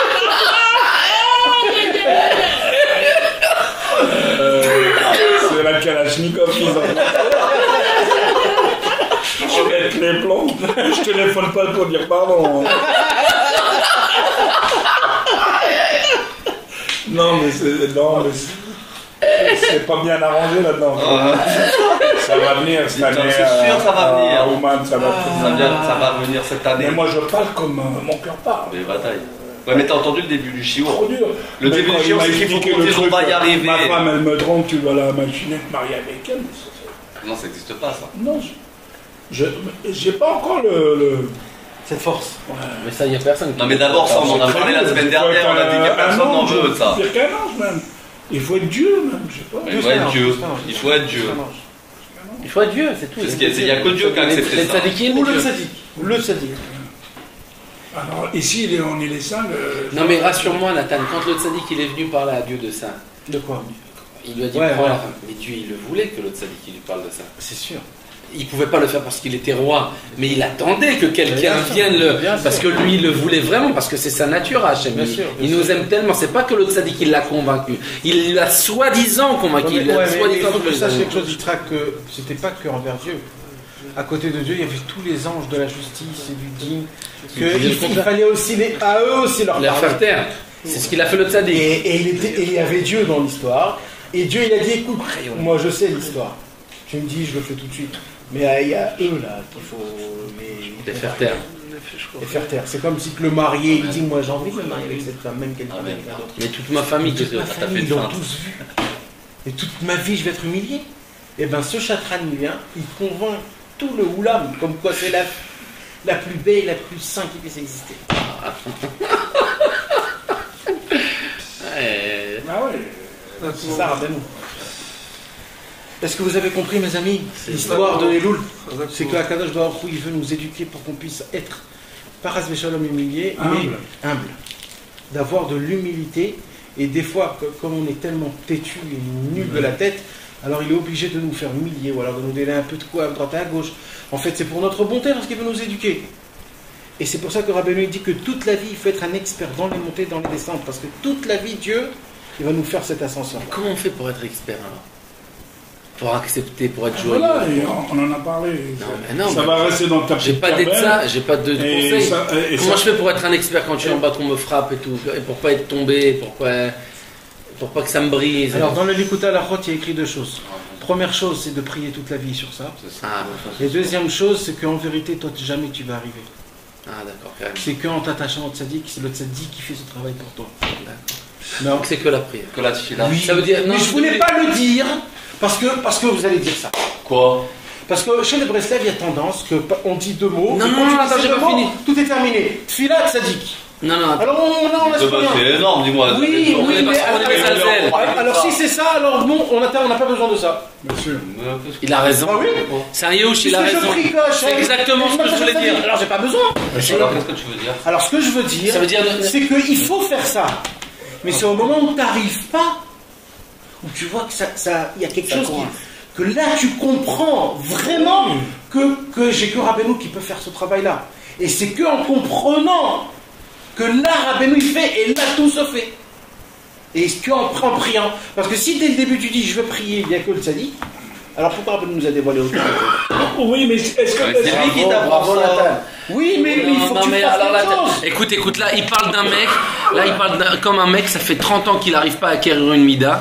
Euh, C'est la Kalachnikov qu'ils ont. Je vais mettre les plombs. Je téléphone pas pour dire pardon. Non, mais c'est. Non, mais c'est. C'est pas bien arrangé là-dedans. Ça va venir cette Putain, année. c'est sûr, ça va à- venir. à Ouman, ça va Ça, vient- ça va revenir cette année. Mais moi, je parle comme euh, mon cœur parle. Les batailles. Ouais, mais t'as entendu le début du Trop chiot. dur. Le Mais début quand du il chiot, m'a c'est qu'il faut expliqué qu'on le dise on truc, va y arriver. Ma femme, elle me trompe, tu vas la machinette marier avec elle. mais c'est- Non, ça n'existe pas ça. Non, je. je- J'ai pas encore le. le... Cette force. Mais ça y a personne. qui Non, mais peut d'abord, faire ça, on en a parlé la semaine dernière, on a dit que personne n'en veut de ça. Il faut qu'un ange même. Il faut être Dieu même, je sais pas. Il faut être Dieu. Il faut être Dieu. Il faut être Dieu, c'est tout. C'est ce qu'il y a- il y a que Dieu qui a accepté Les ça. tzadikim, Ou Dieu. le sadique. Ou le sadique. Alors ici, les- on est les saints. le- Non mais rassure-moi Nathan, quand le tzadik il est venu parler à Dieu de ça, De quoi? il lui a dit Ouais, prends ouais. la femme. Mais Dieu il le voulait que le tzadik il lui parle de ça. C'est sûr. Il pouvait pas le faire parce qu'il était roi, mais il attendait que quelqu'un Bien sûr, vienne le. bien Parce que sûr. lui il le voulait vraiment, parce que c'est sa nature Hachem. Bien Il, sûr, bien il sûr. nous aime tellement, c'est pas que le tzadik il l'a convaincu, il l'a soi-disant convaincu. Ouais, il mais, l'a ouais, mais il soi-disant faut que tu convaincu. saches quelque chose, Yitzhak, que c'était pas que envers Dieu. À côté de Dieu, il y avait tous les anges de la justice et du digne. Que disait le il, il contraire. fallait aussi les, à eux aussi leur Leur parler. faire taire. C'est ce qu'il a fait le Et, tzadik. et il était- et il y avait Dieu dans l'histoire. Et Dieu, il a dit, écoute, moi je sais l'histoire. Tu me dis, je le fais tout de suite. Mais euh, il y a eux là qu'il faut les, Les faire taire. les faire taire. C'est comme si que le marié, il dit, moi j'ai envie de me marier avec cette femme, même qu'elle Ah, avec mais- quelqu'un d'autre. Mais toute ma famille, Toute que ma t'as fait famille, une ils l'ont feinte. tous vu. Et toute ma vie, je vais être humilié. Et bien, ce chatran, il vient, il convainc tout le oulam, comme quoi c'est la, la plus belle, la plus sainte qui puisse exister. Ouais. Ah ouais. C'est ça, Rabbeinu. Est-ce que vous avez compris, mes amis, C'est l'histoire de Elul? Exactement. C'est que Akadosh Baruch Hu, il veut nous éduquer pour qu'on puisse être, pas Ras V'Shalom humilié, Humble. mais humble. D'avoir de l'humilité. Et des fois, que- comme on est tellement têtu et nul de la tête, alors il est obligé de nous faire humilier, ou alors de nous donner un peu de quoi à droite et à gauche. En fait, c'est pour notre bonté, parce qu'il veut nous éduquer. Et c'est pour ça que Rabbeinu il dit que toute la vie, il faut être un expert dans les montées, dans les descentes. Parce que toute la vie, Dieu, il va nous faire cette ascension. Comment on fait pour être expert alors? Pour accepter, pour être joyeux? Voilà, et on, on en a parlé. Non, mais non, ça mais va rester dans ta J'ai petite pas d'aide cabane. ça, j'ai pas de, de Et conseils. ça- et Comment ça- je fais pour être un expert quand je suis en bas qu'on me frappe et tout? Et pour pas être tombé, pour pas, pour pas que ça me brise. Alors, dans le Likuta Lachot, il y a écrit deux choses. Première chose, c'est de prier toute la vie sur ça. Ah, Et deuxième chose, c'est qu'en vérité, toi, jamais tu vas arriver. ah d'accord, carrément. C'est qu'en t'attachant au tzaddik, c'est le tzaddik qui fait ce travail pour toi. D'accord. Non. Donc c'est que la prière. Que la tefila. Oui. Ça veut dire. Mais je je voulais pas le dire, parce que, parce que vous allez dire ça. Quoi? Parce que chez les Breslev, il y a tendance que on dit deux mots. Non, et non, quand non, tu dis attends, ces j'ai deux pas mots, fini. Tout est terminé. Tfila, tzaddik. Non, non, attends. Alors, on, on, on laisse Eh ben, rien. c'est énorme, dis-moi. Oui, on oui, est mais pas- on est pas alors, Salzel. alors, alors, si c'est ça, alors bon, on n'a on n'a pas besoin de ça. Bien sûr. Il a raison. Ah oui. C'est un Yehush, il a Puisque je raison. tricoche, C'est hein. exactement ce que je voulais dire. Alors, j'ai pas besoin. Alors, qu'est-ce que tu veux dire? Alors, ce que je veux dire, Ça veut dire- c'est qu'il faut faire ça. Mais c'est au moment où tu n'arrives pas, où tu vois que ça, ça, il y a quelque Ça chose qui, coince. que là, tu comprends vraiment que, que j'ai que Rabbeinu qui peut faire ce travail-là. Et c'est que en comprenant que là, Rabbeinu il fait, et là, tout se fait. Et c'est que en, en priant. Parce que si dès le début tu dis, je veux prier, il n'y a que le tzaddik, alors pourquoi Rabbeinu nous a dévoilé autant? Oui, mais est-ce que. Ouais, est-ce c'est que- lui qui t'apprend Bravo, ça. Nathan. Oui, mais, mais il faut Non, que tu mais fasses alors là, quelque chose. écoute, écoute, là, il parle d'un mec, là, il parle d'un- comme un mec, ça fait trente ans qu'il n'arrive pas à acquérir une mida.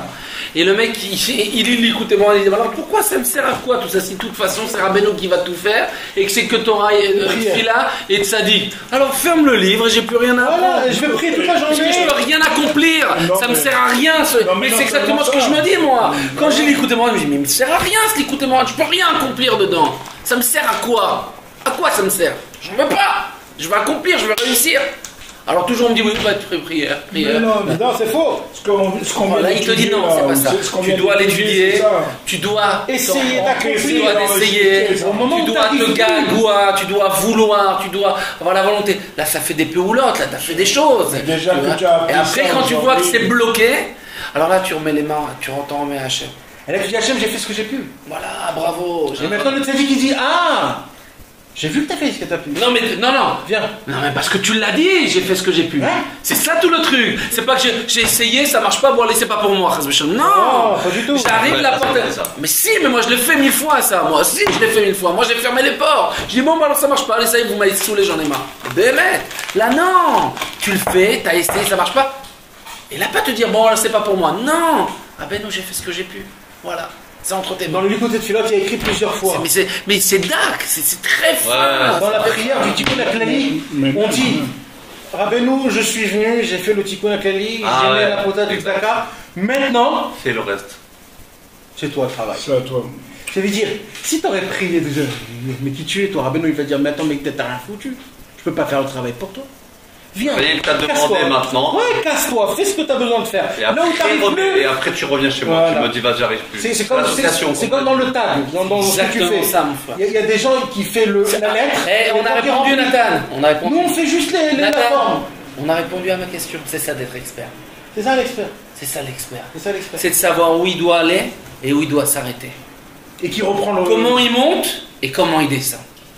Et le mec, il, il, il écoute moi, il dit alors pourquoi ça me sert à quoi tout ça si de toute façon c'est Rabbeinu qui va tout faire et que c'est que Torah et Tfila et Tzadik. Alors ferme le livre et j'ai plus rien à apprendre. Voilà, je vais prier toute la journée. Parce que je peux rien accomplir. Non, ça me mais- sert à rien. Ce... Non, mais mais non, c'est exactement ce que ça. je me dis moi. Quand j'ai l'écoute moi, je me dis mais il me sert à rien ce l'écoute moi. Je peux rien accomplir dedans. Ça me sert à quoi? À quoi ça me sert? Je veux pas. Je veux accomplir, je veux réussir. Alors toujours on me dit oui, bah, tu fais prière, Mais prière. non, mais Non, c'est faux. ce qu'on ce qu'on vient Là, il te dit d'étudier, non, là, c'est pas ça. ce qu'on Tu vient dois d'étudier, l'étudier, c'est ça. tu dois Essayer t'en- d'accomplir. tu dois essayer, Au moment tu où dois t'arrives te plus. gagoir, tu dois vouloir, tu dois avoir la volonté. Là, ça fait des péoulottes, là, t'as fait des choses. Déjà Tu que vois. tu as appris Et après, ça quand tu vois que aujourd'hui. c'est bloqué, alors là, tu remets les mains, tu t'en remets à Hachem. Et là, tu dis Hachem, j'ai fait ce que j'ai pu. Voilà, bravo. Et maintenant, le tzaddik, il dit ah, j'ai vu que t'as fait ce que t'as pu. Non, mais non, non. Viens. Non, mais parce que tu l'as dit, j'ai fait ce que j'ai pu. Ouais. C'est ça tout le truc. C'est pas que j'ai- j'ai essayé, ça marche pas, bon, allez, c'est pas pour moi. Non, Non, pas du tout. J'arrive Ouais, la ça, porte. c'est ça. Mais si, mais moi je l'ai fait mille fois ça. Moi si, je l'ai fait mille fois. Moi j'ai fermé les portes. Je dis bon, bah alors ça marche pas. Allez, ça y est, vous m'avez saoulé, j'en ai marre. Bémet. Là, non. Tu le fais, t'as essayé, ça marche pas. Et là, pas te dire bon, alors c'est pas pour moi. Non. Ah ben non, j'ai fait ce que j'ai pu. Voilà. C'est entre tes Dans mains. le côté de Philote, il y a écrit plusieurs fois. Mais c'est, mais c'est dark, c'est, c'est très fin. Dans la prière du Tikkun HaKlali, Mais- on dit Rabbeinu, je suis venu, j'ai fait le Tikkun HaKlali, Ah j'ai mis ouais, la pota du exact. Tzedaka. Maintenant, Fais le reste. c'est toi le travail. C'est à toi. Ça veut dire, si t'aurais prié déjà, mais qui tu es toi, Rabbeinu, il va dire, mais attends, mais t'as rien foutu. Je peux pas faire le travail pour toi. Viens. Rien que t'as casse-toi. demandé maintenant. Ouais, casse-toi, fais ce que t'as besoin de faire. Et Là après, où t'arrives reviens- plus. et après tu reviens chez moi, Voilà. tu me dis vas j'arrive plus. C'est c'est comme, c'est- L'association, c'est comme dans le tag, dans, dans ce que tu Exactement fais. ça, mon frère. Il y, a- il y a des gens qui font le, la lettre. Eh, et on a quand ils répondu, remplissent- Nathan. On a répondu. Nous, on fait juste les, les, la Nathan, forme. on a répondu à ma question. C'est ça d'être expert. C'est ça l'expert. C'est ça l'expert. C'est ça l'expert. C'est de savoir où il doit aller et où il doit s'arrêter. Et qui reprend le. Comment il monte et comment il descend.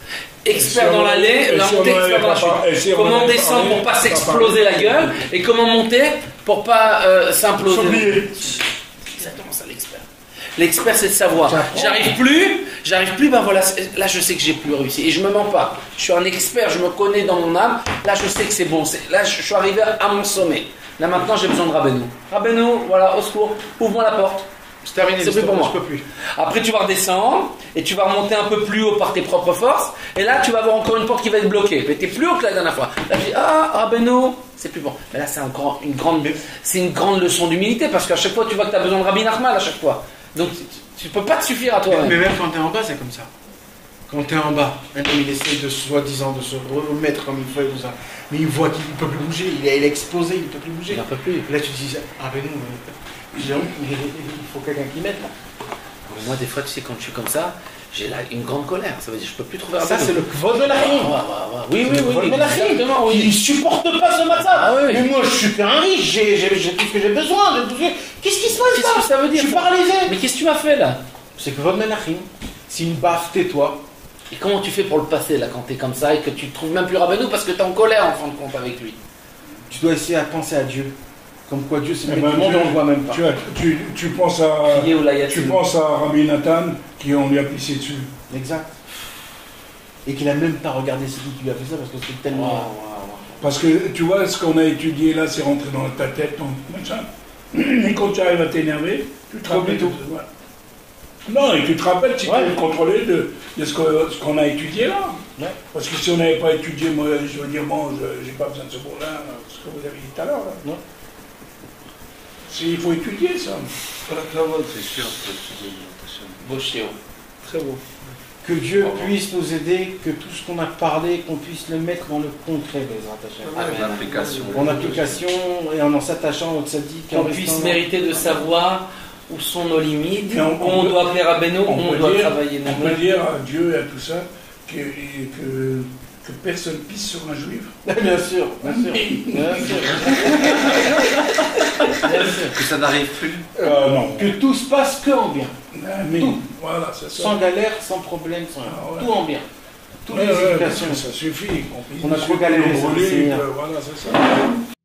Expert Et si dans on- l'allée, et la si on montée, en expert avait dans la pas chute. par- et si on en Comment avait descendre parlé, pour pas pas s'exploser parlé. la gueule et comment monter pour pas euh, s'imploser. S'oublier. Exactement ça l'expert. L'expert c'est de savoir. J'apprends. J'arrive plus, j'arrive plus, ben voilà, c'est- là je sais que j'ai plus réussi. Et je me mens pas. Je suis un expert, je me connais dans mon âme. Là je sais que c'est bon. C'est- Là je suis arrivé à mon sommet. Là maintenant j'ai besoin de Rabbeinu. Rabbeinu, voilà, au secours, ouvre-moi la porte. C'est terminé. C'est plus pour moi. Je peux plus. Après, tu vas redescendre et tu vas remonter un peu plus haut par tes propres forces. Et là, tu vas avoir encore une porte qui va être bloquée. Mais tu es plus haut que la dernière fois. Là, tu dis ah, ah ben non, c'est plus bon. Mais là, c'est encore une grande, c'est une grande leçon d'humilité parce qu'à chaque fois, tu vois que tu as besoin de Rabbi Nachman à chaque fois. Donc, tu, tu peux pas te suffire à Mais toi-même. même quand t'es en bas, c'est comme ça. Quand t'es en bas, un homme il essaie de soi-disant de se remettre comme il faut et tout ça. Mais il voit qu'il ne peut plus bouger, il est, il est explosé, il ne peut plus bouger. Il n'en peut plus. Et là tu te dis, ah ben non, euh, j'ai honte, il il faut quelqu'un qui m'aide là. Moi, des fois, tu sais, quand je suis comme ça, j'ai là une grande colère. Ça veut dire, je peux plus trouver Ça Rabbeinu. c'est le kvod de la Ouais, rime. ouais, ouais. Oui, oui, oui. Il Exactement, oui. supporte pas ce matin. Ah oui, oui. Mais moi je suis qu'un riche, j'ai j'ai- j'ai tout ce que j'ai besoin. j'ai tout ce que- Qu'est-ce qui se passe Qu'est-ce là que ça veut dire, Je suis ça paralysé. Mais qu'est-ce que tu m'as fait là? C'est kvod Menachim. C'est une baffe, tais-toi. Et comment tu fais pour le passer là quand t'es comme ça et que tu trouves même plus Rabbeinu parce que t'es en colère en fin de compte avec lui? Tu dois essayer à penser à Dieu. Comme quoi Dieu c'est Eh le ben, monde, tu- on le voit même pas. Tu, as- tu, tu penses à, Prier ou la tu penses à Rabbi Nathan qui on lui a pissé dessus. Exact. Et qu'il a même pas regardé c'est qui qui lui a fait ça parce que c'est tellement. Parce que tu vois, ce qu'on a étudié là, c'est rentré dans ta tête, ton machin. Et quand tu arrives à t'énerver, tu te Trop rappelles du tout. de- ouais. Non, et tu te rappelles, tu Ouais. peux contrôler de, de ce qu'on ce qu'on a étudié là. Ouais. Parce que si on n'avait pas étudié, moi, je veux dire, bon, je- j'ai pas besoin de ce mot-là, ce que vous avez dit tout à l'heure. là. Non. Si, il faut étudier ça. C'est sûr. Beau chiot. Très beau. Que Dieu puisse nous aider, que tout ce qu'on a parlé, qu'on puisse le mettre dans le concret, Bezrat Hashem. En application. En application et en, en s'attachant au tzaddik. en Qu'on restant puisse dans- mériter de savoir où sont nos limites, Et on- où on on doit appeler Rabbeinu, où On, on peut doit dire, travailler on nous. peut dire à Dieu et à tout ça que, que, que personne pisse sur un juif. Bien sûr, bien sûr. Bien sûr. Bien sûr. Que ça n'arrive plus. Euh, non. Que tout se passe que en bien. Mais, Tout. voilà, c'est ça. Sans galère, sans problème, sans rien. Ah ouais. Tout en bien. Toutes Ouais, les ouais, éducations. ça suffit. On a trop galéré, on ça, brûlait, Seigneur. que- voilà, c'est ça.